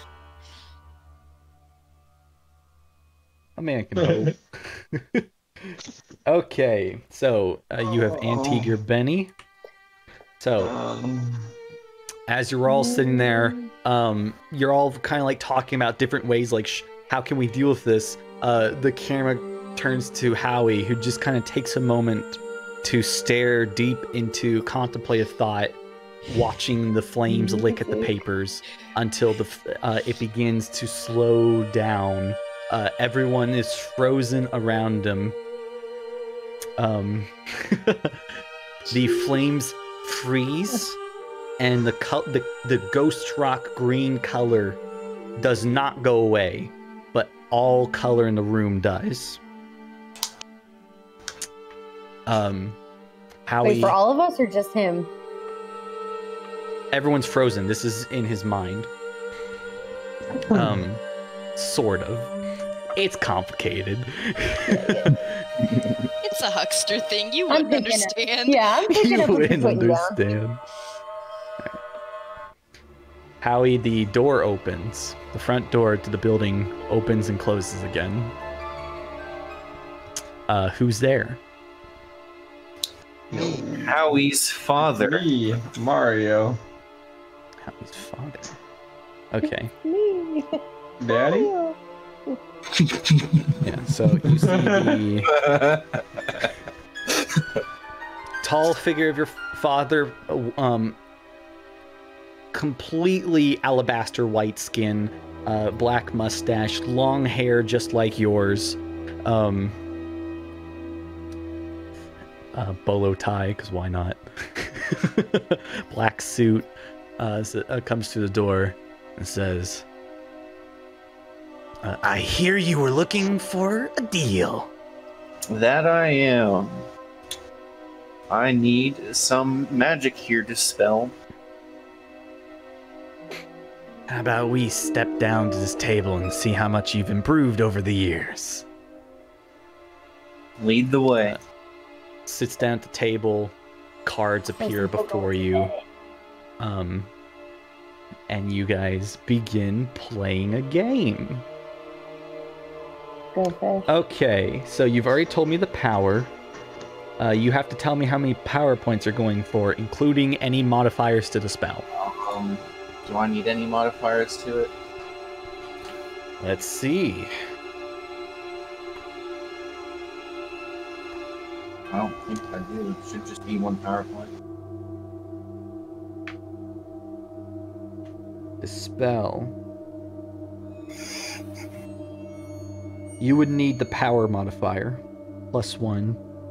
A man can hope. Okay, so you have Antigua Benny. So as you're all sitting there, you're all kind of like talking about different ways, like how can we deal with this? The camera turns to Howie, who just kind of takes a moment to stare deep into contemplative thought, watching the flames lick at the papers. until it begins to slow down. Everyone is frozen around him. The flames freeze, and the ghost rock green color does not go away, but all color in the room does. Howie, Wait, for all of us or just him? everyone's frozen. This is in his mind. Sort of. It's complicated. It's a huckster thing. You wouldn't understand. Yeah, I'm picking You up what you're wouldn't putting down. understand. Howie, the door opens. The front door to the building opens and closes again. Who's there? Howie's father. Me, Mario. Howie's father. Okay. Me. Daddy? Yeah, so you see the tall figure of your father, completely alabaster white skin, black mustache, long hair just like yours, bolo tie, because why not? Black suit, comes to the door and says, I hear you were looking for a deal. That I am. I need some magic here to spell. How about we step down to this table and see how much you've improved over the years? Lead the way. Sits down at the table, cards appear before you, and you guys begin playing a game. Good fish. Okay, so you've already told me the power. You have to tell me how many power points you're going for, including any modifiers to the spell. Do I need any modifiers to it? Let's see. I don't think I do. It should just be one power point. The spell. You would need the power modifier, +1.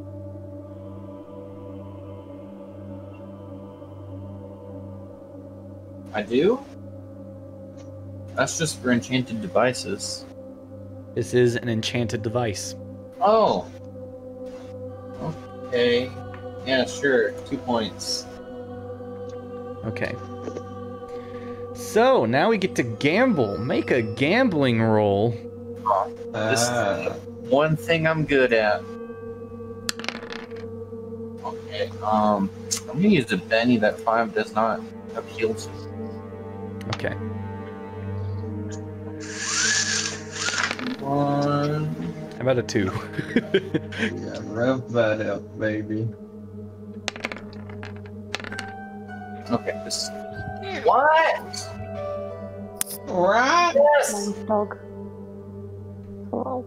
I do? That's just for enchanted devices. This is an enchanted device. Oh! Okay. Yeah, sure. 2 points. Okay. So, now we get to gamble. Make a gambling roll. This is one thing I'm good at. Okay, I'm gonna use a Benny that 5 does not appeal to. Okay. 1. How about a 2? Yeah, rev that up, baby. Okay, this. What? Right? Yes! Dog. Hello.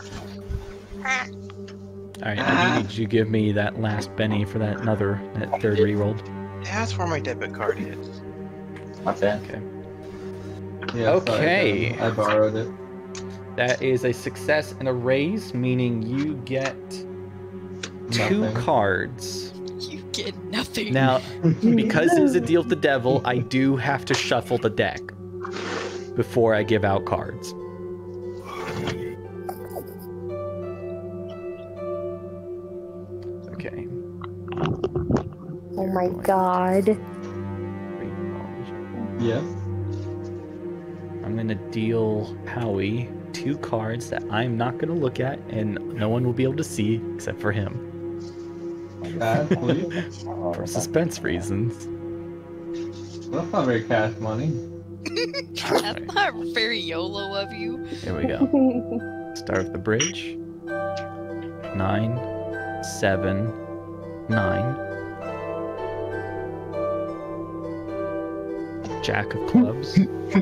Alright, I need you to give me that last Benny for that third reroll. That's where my debit card is. Not bad. Okay. Yeah, Okay. sorry, I borrowed it. That is a success and a raise, meaning you get 2 Nothing. cards. You get nothing. Now, because it is a deal with the devil, I do have to shuffle the deck before I give out cards. Okay. Oh my god. Yes. I'm gonna deal Howie 2 cards that I'm not gonna look at, and no one will be able to see except for him, Please. for suspense reasons. That's not very cash money. That's not very YOLO of you. Here we go. Start with the bridge. 9, 7, 9. Jack of clubs.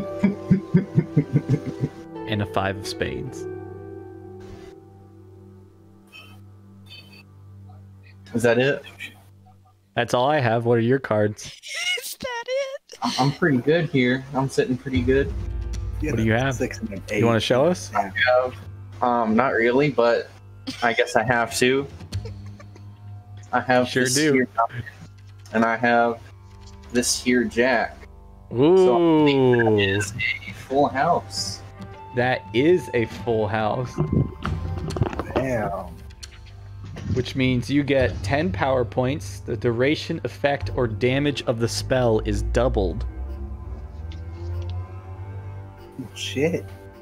And a 5 of spades. Is that it? That's all I have. What are your cards? Is that it? I'm pretty good here. I'm sitting pretty good. What do you have? 6 and an 8. You want to show us? I have, not really, but I guess I have to. I have Sure this do. Here, and I have this here jack. Ooh, So I think that is a full house. that is a full house, Damn. which means you get 10 power points. The duration, effect, or damage of the spell is doubled. Shit.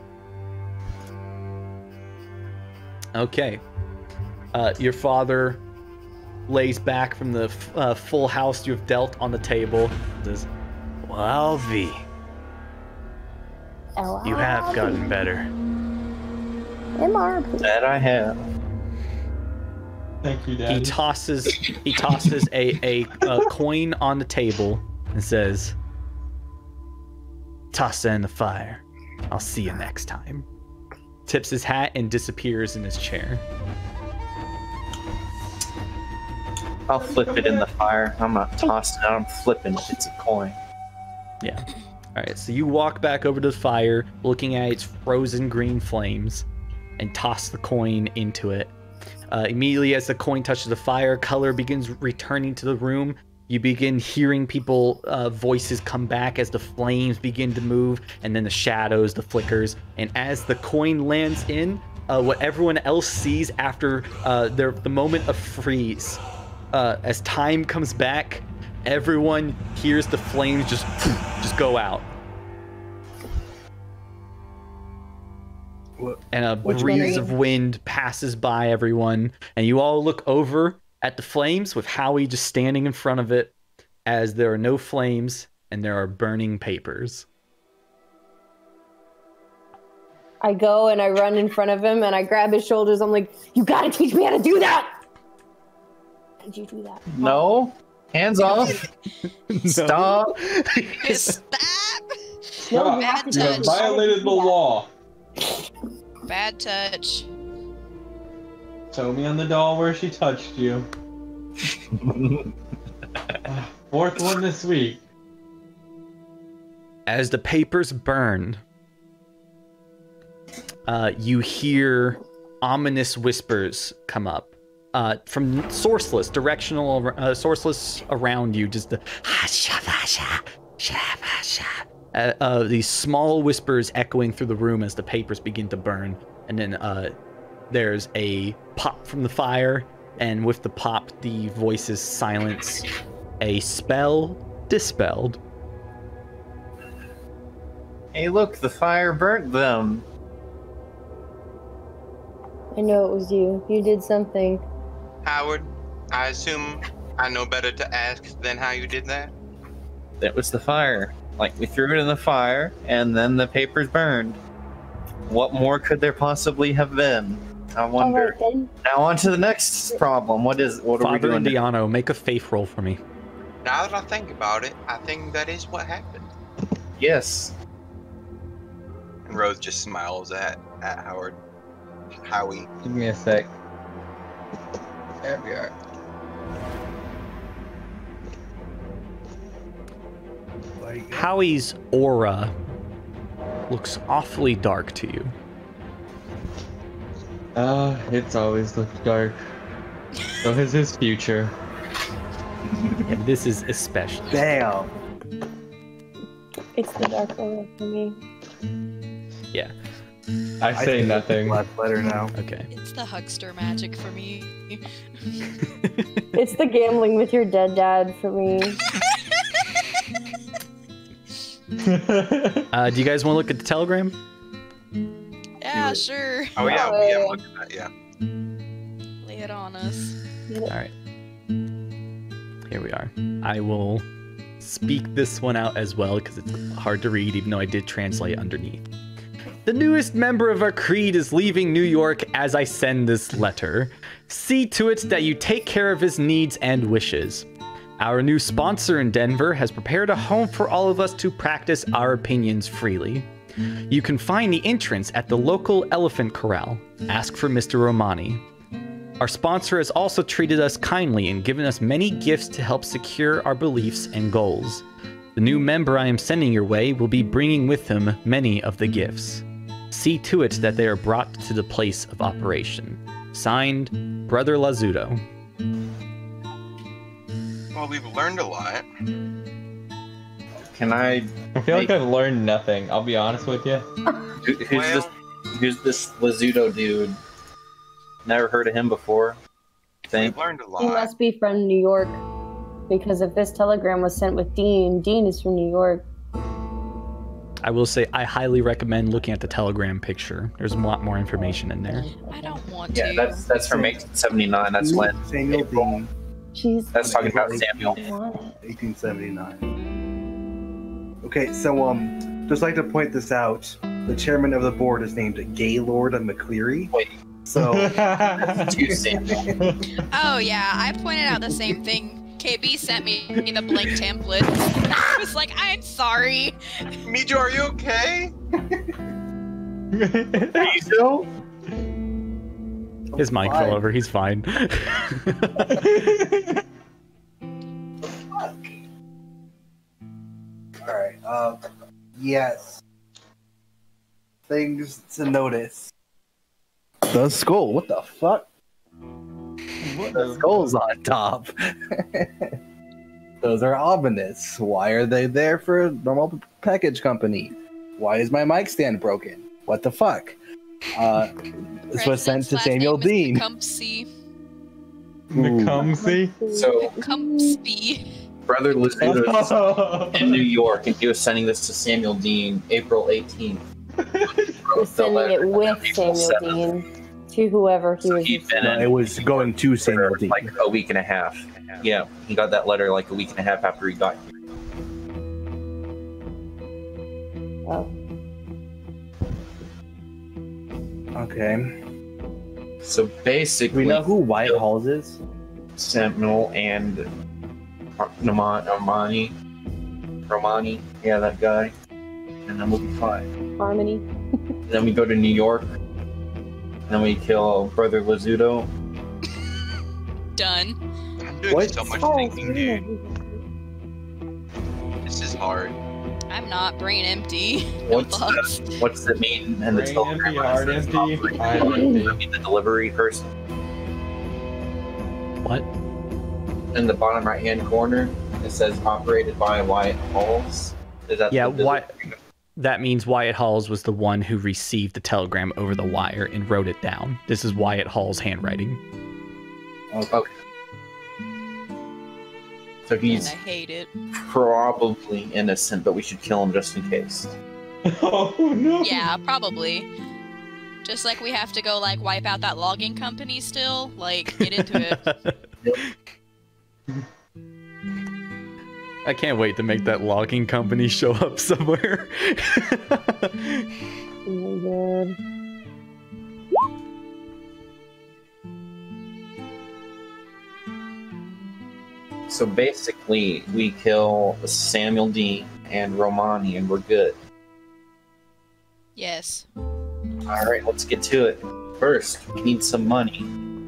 Okay. Your father lays back from the full house you've dealt on the table. Says, "Well, Alvi, you have gotten better." MRP. That I have. Thank you, He Daddy. tosses a coin on the table and says, "Toss it in the fire. I'll see you next time." Tips his hat and disappears in his chair. I'll flip it in the fire. I'm not tossing it out. I'm flipping it. It's a coin. Yeah. All right. So you walk back over to the fire, looking at its frozen green flames, and toss the coin into it. Immediately as the coin touches the fire, color begins returning to the room. You begin hearing people voices come back as the flames begin to move, and then the shadows, the flickers. And as the coin lands in, what everyone else sees after the moment of freeze, as time comes back, everyone hears the flames just go out. And a breeze of wind passes by everyone, and you all look over at the flames with Howie just standing in front of it, as there are no flames and there are burning papers. I go and I run in front of him and I grab his shoulders. I'm like, "You gotta teach me how to do that." Did you do that? No. Hands off. Stop. Stop! No, you Bad have to You have touch. violated the law. Bad touch. Show me on the doll where she touched you. Fourth one this week. As the papers burn, you hear ominous whispers come up from sourceless, directional, sourceless around you. Just the these small whispers echoing through the room as the papers begin to burn, and then there's a pop from the fire, and with the pop, the voices silence. A spell dispelled. Hey, look, the fire burnt them. I know it was you. You did something. Howard, I assume I know better to ask than how you did that. That was the fire. Like, we threw it in the fire, and then the papers burned. What more could there possibly have been? I wonder. All right, then. Now on to the next problem. What are we Father doing? Indiano, make a faith roll for me. Now that I think about it, I think that is what happened. Yes. And Rose just smiles at Howard. Howie. Give me a sec. There we are. Howie's aura looks awfully dark to you. It's always looked dark. So has his future. And this is especially. Damn. It's the dark aura for me. Yeah. I say think nothing. Last letter now. Okay. It's the huckster magic for me. It's the gambling with your dead dad for me. Do you guys want to look at the telegram? Yeah, sure. Oh yeah, Oh, yeah, yeah. look at that, yeah. Lay it on us. All right. Here we are. I will speak this one out as well because it's hard to read, even though I did translate underneath. The newest member of our creed is leaving New York as I send this letter. See to it that you take care of his needs and wishes. Our new sponsor in Denver has prepared a home for all of us to practice our opinions freely. You can find the entrance at the local elephant corral. Ask for Mr. Romani. Our sponsor has also treated us kindly and given us many gifts to help secure our beliefs and goals. The new member I am sending your way will be bringing with him many of the gifts. See to it that they are brought to the place of operation. Signed, Brother Lazudo. Well, we've learned a lot. Can I feel like I've learned nothing, I'll be honest with you. Who's this Lazudo dude? Never heard of him before. We've learned a lot. He must be from New York. Because if this telegram was sent with Dean is from New York. I will say I highly recommend looking at the telegram picture. There's a lot more information in there. I don't want to. Yeah, that's from 1879. That's when Samuel Dean. Jeez. That's talking about Samuel. 1879. Okay, so just like to point this out. The chairman of the board is named Gaylord McCleary. Wait. So. Two Samuel. Oh yeah, I pointed out the same thing. KB sent me the blank template. I was like, I'm sorry. Mijo, are you okay? Are you still? His mic fell over. He's fine. Alright, yes. Things to notice. The skull, what the fuck? The skull's on top. Those are ominous. Why are they there for a normal package company? Why is my mic stand broken? What the fuck? This was sent to Samuel Dean. Tecumseh. Tecumseh? So, Tecumseh. Brother Lazudo's in New York, and he was sending this to Samuel Dean April 18th. We're sending it with Samuel Dean to whoever he was. No, it was going to Samuel Dean. Like a week and a half. Yeah, he got that letter like a week and a half after he got here. Oh. Okay. So basically, We know who Wyatt Halls is? Samuel and Romani. Yeah, that guy. And then we'll be fine. Harmony. Then we go to New York. And then we kill Brother Lazudo. Done. I'm doing so much thinking, dude. This is hard. I'm not brain empty. What's that mean? And the Brain telegram empty, heart says empty, operate. eye empty. I mean, the delivery person. What? In the bottom right-hand corner, it says operated by Wyatt Halls. Is that Yeah, the that means Wyatt Halls was the one who received the telegram over the wire and wrote it down. This is Wyatt Hall's handwriting. Okay. So And he's I hate it. probably innocent, but we should kill him just in case. Oh no! Yeah, probably. Just like we have to go like wipe out that logging company still. Like, get into it. I can't wait to make that logging company show up somewhere. Oh my god. So basically, we kill Samuel Dean and Romani, and we're good. Yes. Alright, let's get to it. First, we need some money.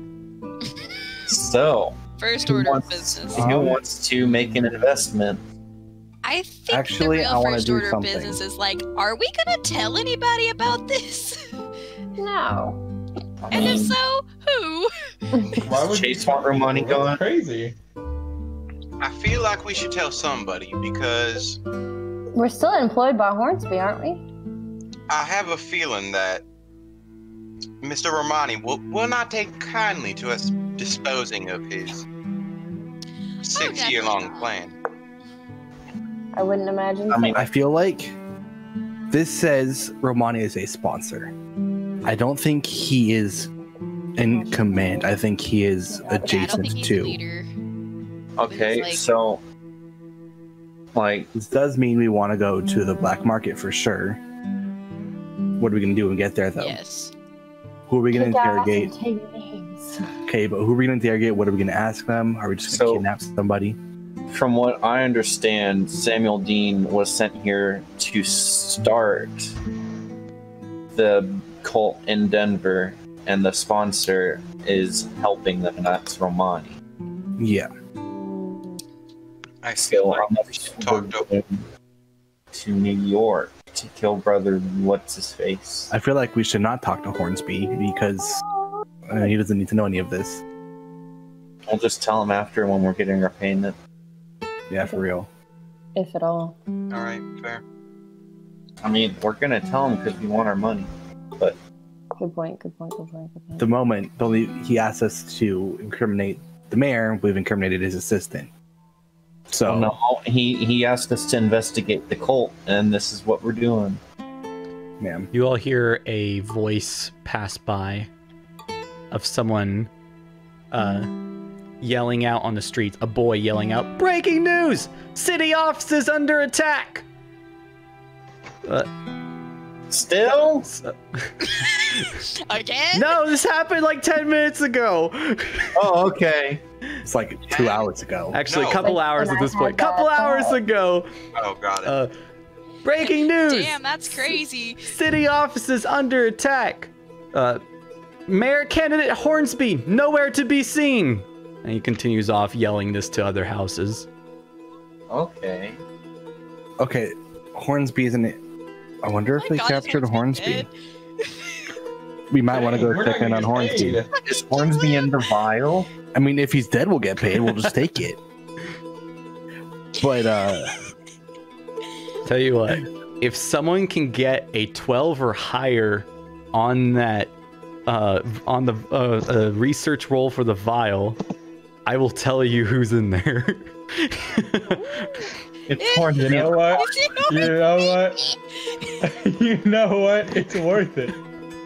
So, First who order of wants- business. who wants to make an investment? I think Actually, the I real wanna first do order something. of business is like, are we gonna tell anybody about this? No. And if so, who? Why would Chase want Romani That's going? crazy. I feel like we should tell somebody because We're still employed by Hornsby, aren't we? I have a feeling that Mr. Romani will not take kindly to us disposing of his 6-year-long definitely not. plan. I wouldn't imagine. I mean, I feel like this says Romani is a sponsor. I don't think he is in command. I think he is I don't think adjacent he's a to. leader. Okay, Like- so, like, This does mean we want to go to the black market for sure. What are we going to do when we get there, though? Yes. Who are we going to Kick ass and interrogate? take names. Okay, but who are we going to interrogate? What are we going to ask them? Are we just going to So- kidnap somebody? from what I understand, Samuel Dean was sent here to start the cult in Denver, and the sponsor is helping them, and that's Romani. Yeah. I Still, feel how like we much should talk to. to New York to kill brother what's his face. I feel like we should not talk to Hornsby because he doesn't need to know any of this. I'll just tell him after when we're getting our payment. Yeah, for real. If at all. All right, fair. I mean, we're gonna tell him because we want our money. But Good point, good point, good point, good point. The moment he asked us to incriminate the mayor, we've incriminated his assistant. So no, he asked us to investigate the cult, and this is what we're doing. ma'am. You all hear a voice pass by of someone yelling out on the streets. A boy yelling out, "Breaking news! City offices under attack!" Still? Again? No, this happened like 10 minutes ago. Oh, okay. It's like 2 hours ago. Actually, No. a couple Like, hours when at this I point. had Couple that hours thought. ago. Oh, got it. Breaking news! Damn, that's crazy. City offices under attack. Mayor candidate Hornsby nowhere to be seen. And he continues off yelling this to other houses. Okay. Okay, Hornsby isn't it? I wonder if Oh they my God, is captured Hornsby. dead? We might want to go We're not check in gonna on get Hornsby. paid. Is Hornsby in the vial? I mean, if he's dead, we'll get paid. We'll just take it. But Tell you what, if someone can get a 12 or higher on that, on the research roll for the vial, I will tell you who's in there. It's Hornsby. You know what? You You know what? You know what? It's worth it.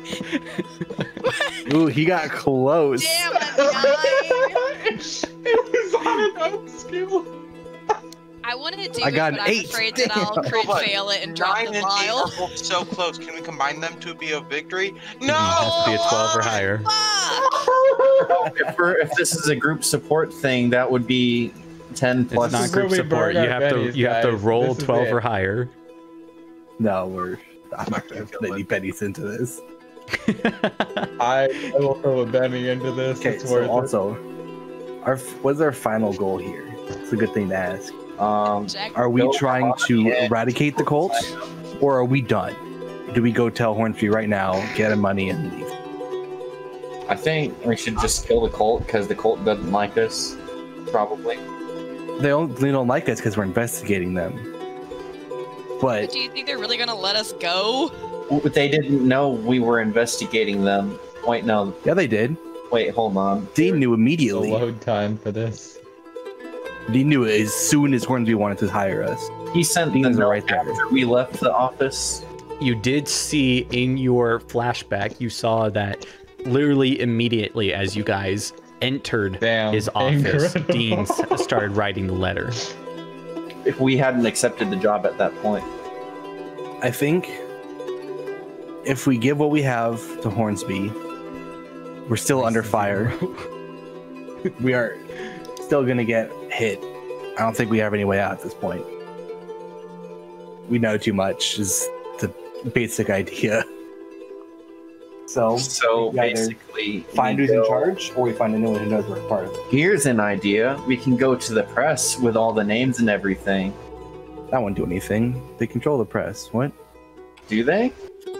ooh, he got close. Damn, I'm dying. It was on an up skill. I want to do I it, got but an I'm 8. afraid that I'll Damn. crit But fail it and drop 9 the and 8 vial. are both so close. Can we combine them to be a victory? No! It has to be a 12 or higher. Fuck! If this is a group support thing, that would be 10 It's plus. not is where group we support. burn You our have to bennies, guys. roll This is 12 it. or higher. No, I'm not going to put any pennies into this. I will throw a Benny into this. Okay, It's so worth it. also, what's our final goal here? It's a good thing to ask. Jack, Are we Go trying on, to yeah. eradicate the cult, or are we done? Do we go tell Hornsby right now, get him money, and leave? I think we should just kill the cult because the cult doesn't like us. Probably. They don't like us because we're investigating them. But do you think they're really gonna let us go? They didn't know we were investigating them. Wait, no. yeah, they did. Wait, hold on. Dean knew The immediately. load time for this. Dean knew it as soon as Hornsby wanted to hire us. He sent the Dean's note right there. after we left the office. You did see in your flashback, you saw that literally immediately as you guys entered Damn. his office, incredible. Dean started writing the letter. If we hadn't accepted the job at that point. I think if we give what we have to Hornsby, we're still under fire. We are still gonna get hit. I don't think we have any way out at this point. We know too much is the basic idea. So we either basically, find we who's in go- charge, or we find anyone who knows we're a part of it. Here's an idea. We can go to the press with all the names and everything. That won't do anything. They control the press. What? Do they?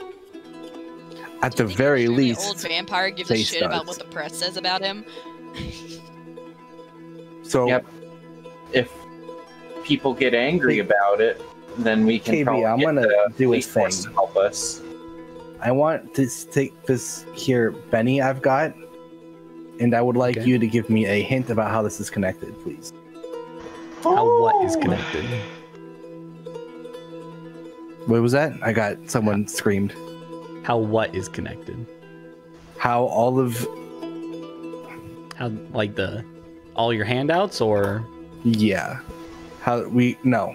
At the Do you think very truly least, old vampire gives a Face shit about does. what the press says about him. so Yep. If people get angry about it, then we can KB, probably I'm get gonna the do a police force thing. to help us. I want to take this here Benny I've got, and I would like Okay. you to give me a hint about how this is connected, please. How what is connected? What was that? I got someone screamed. How what is connected? How all of How like all your handouts or yeah. How we no.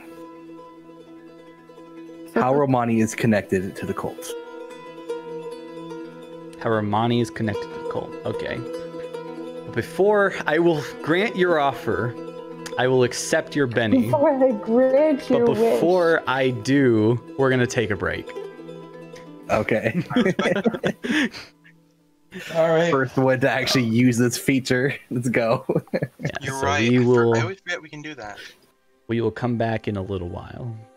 How Romani is connected to the cult. how Romani is connected to the cult. Okay. Before I will grant your offer, I will accept your Benny. Before I grant But your before I do, we're gonna take a break. Okay. All right. First one to actually use this feature. Let's go. Yeah, You're so right. We will. I always forget we can do that. We will come back in a little while.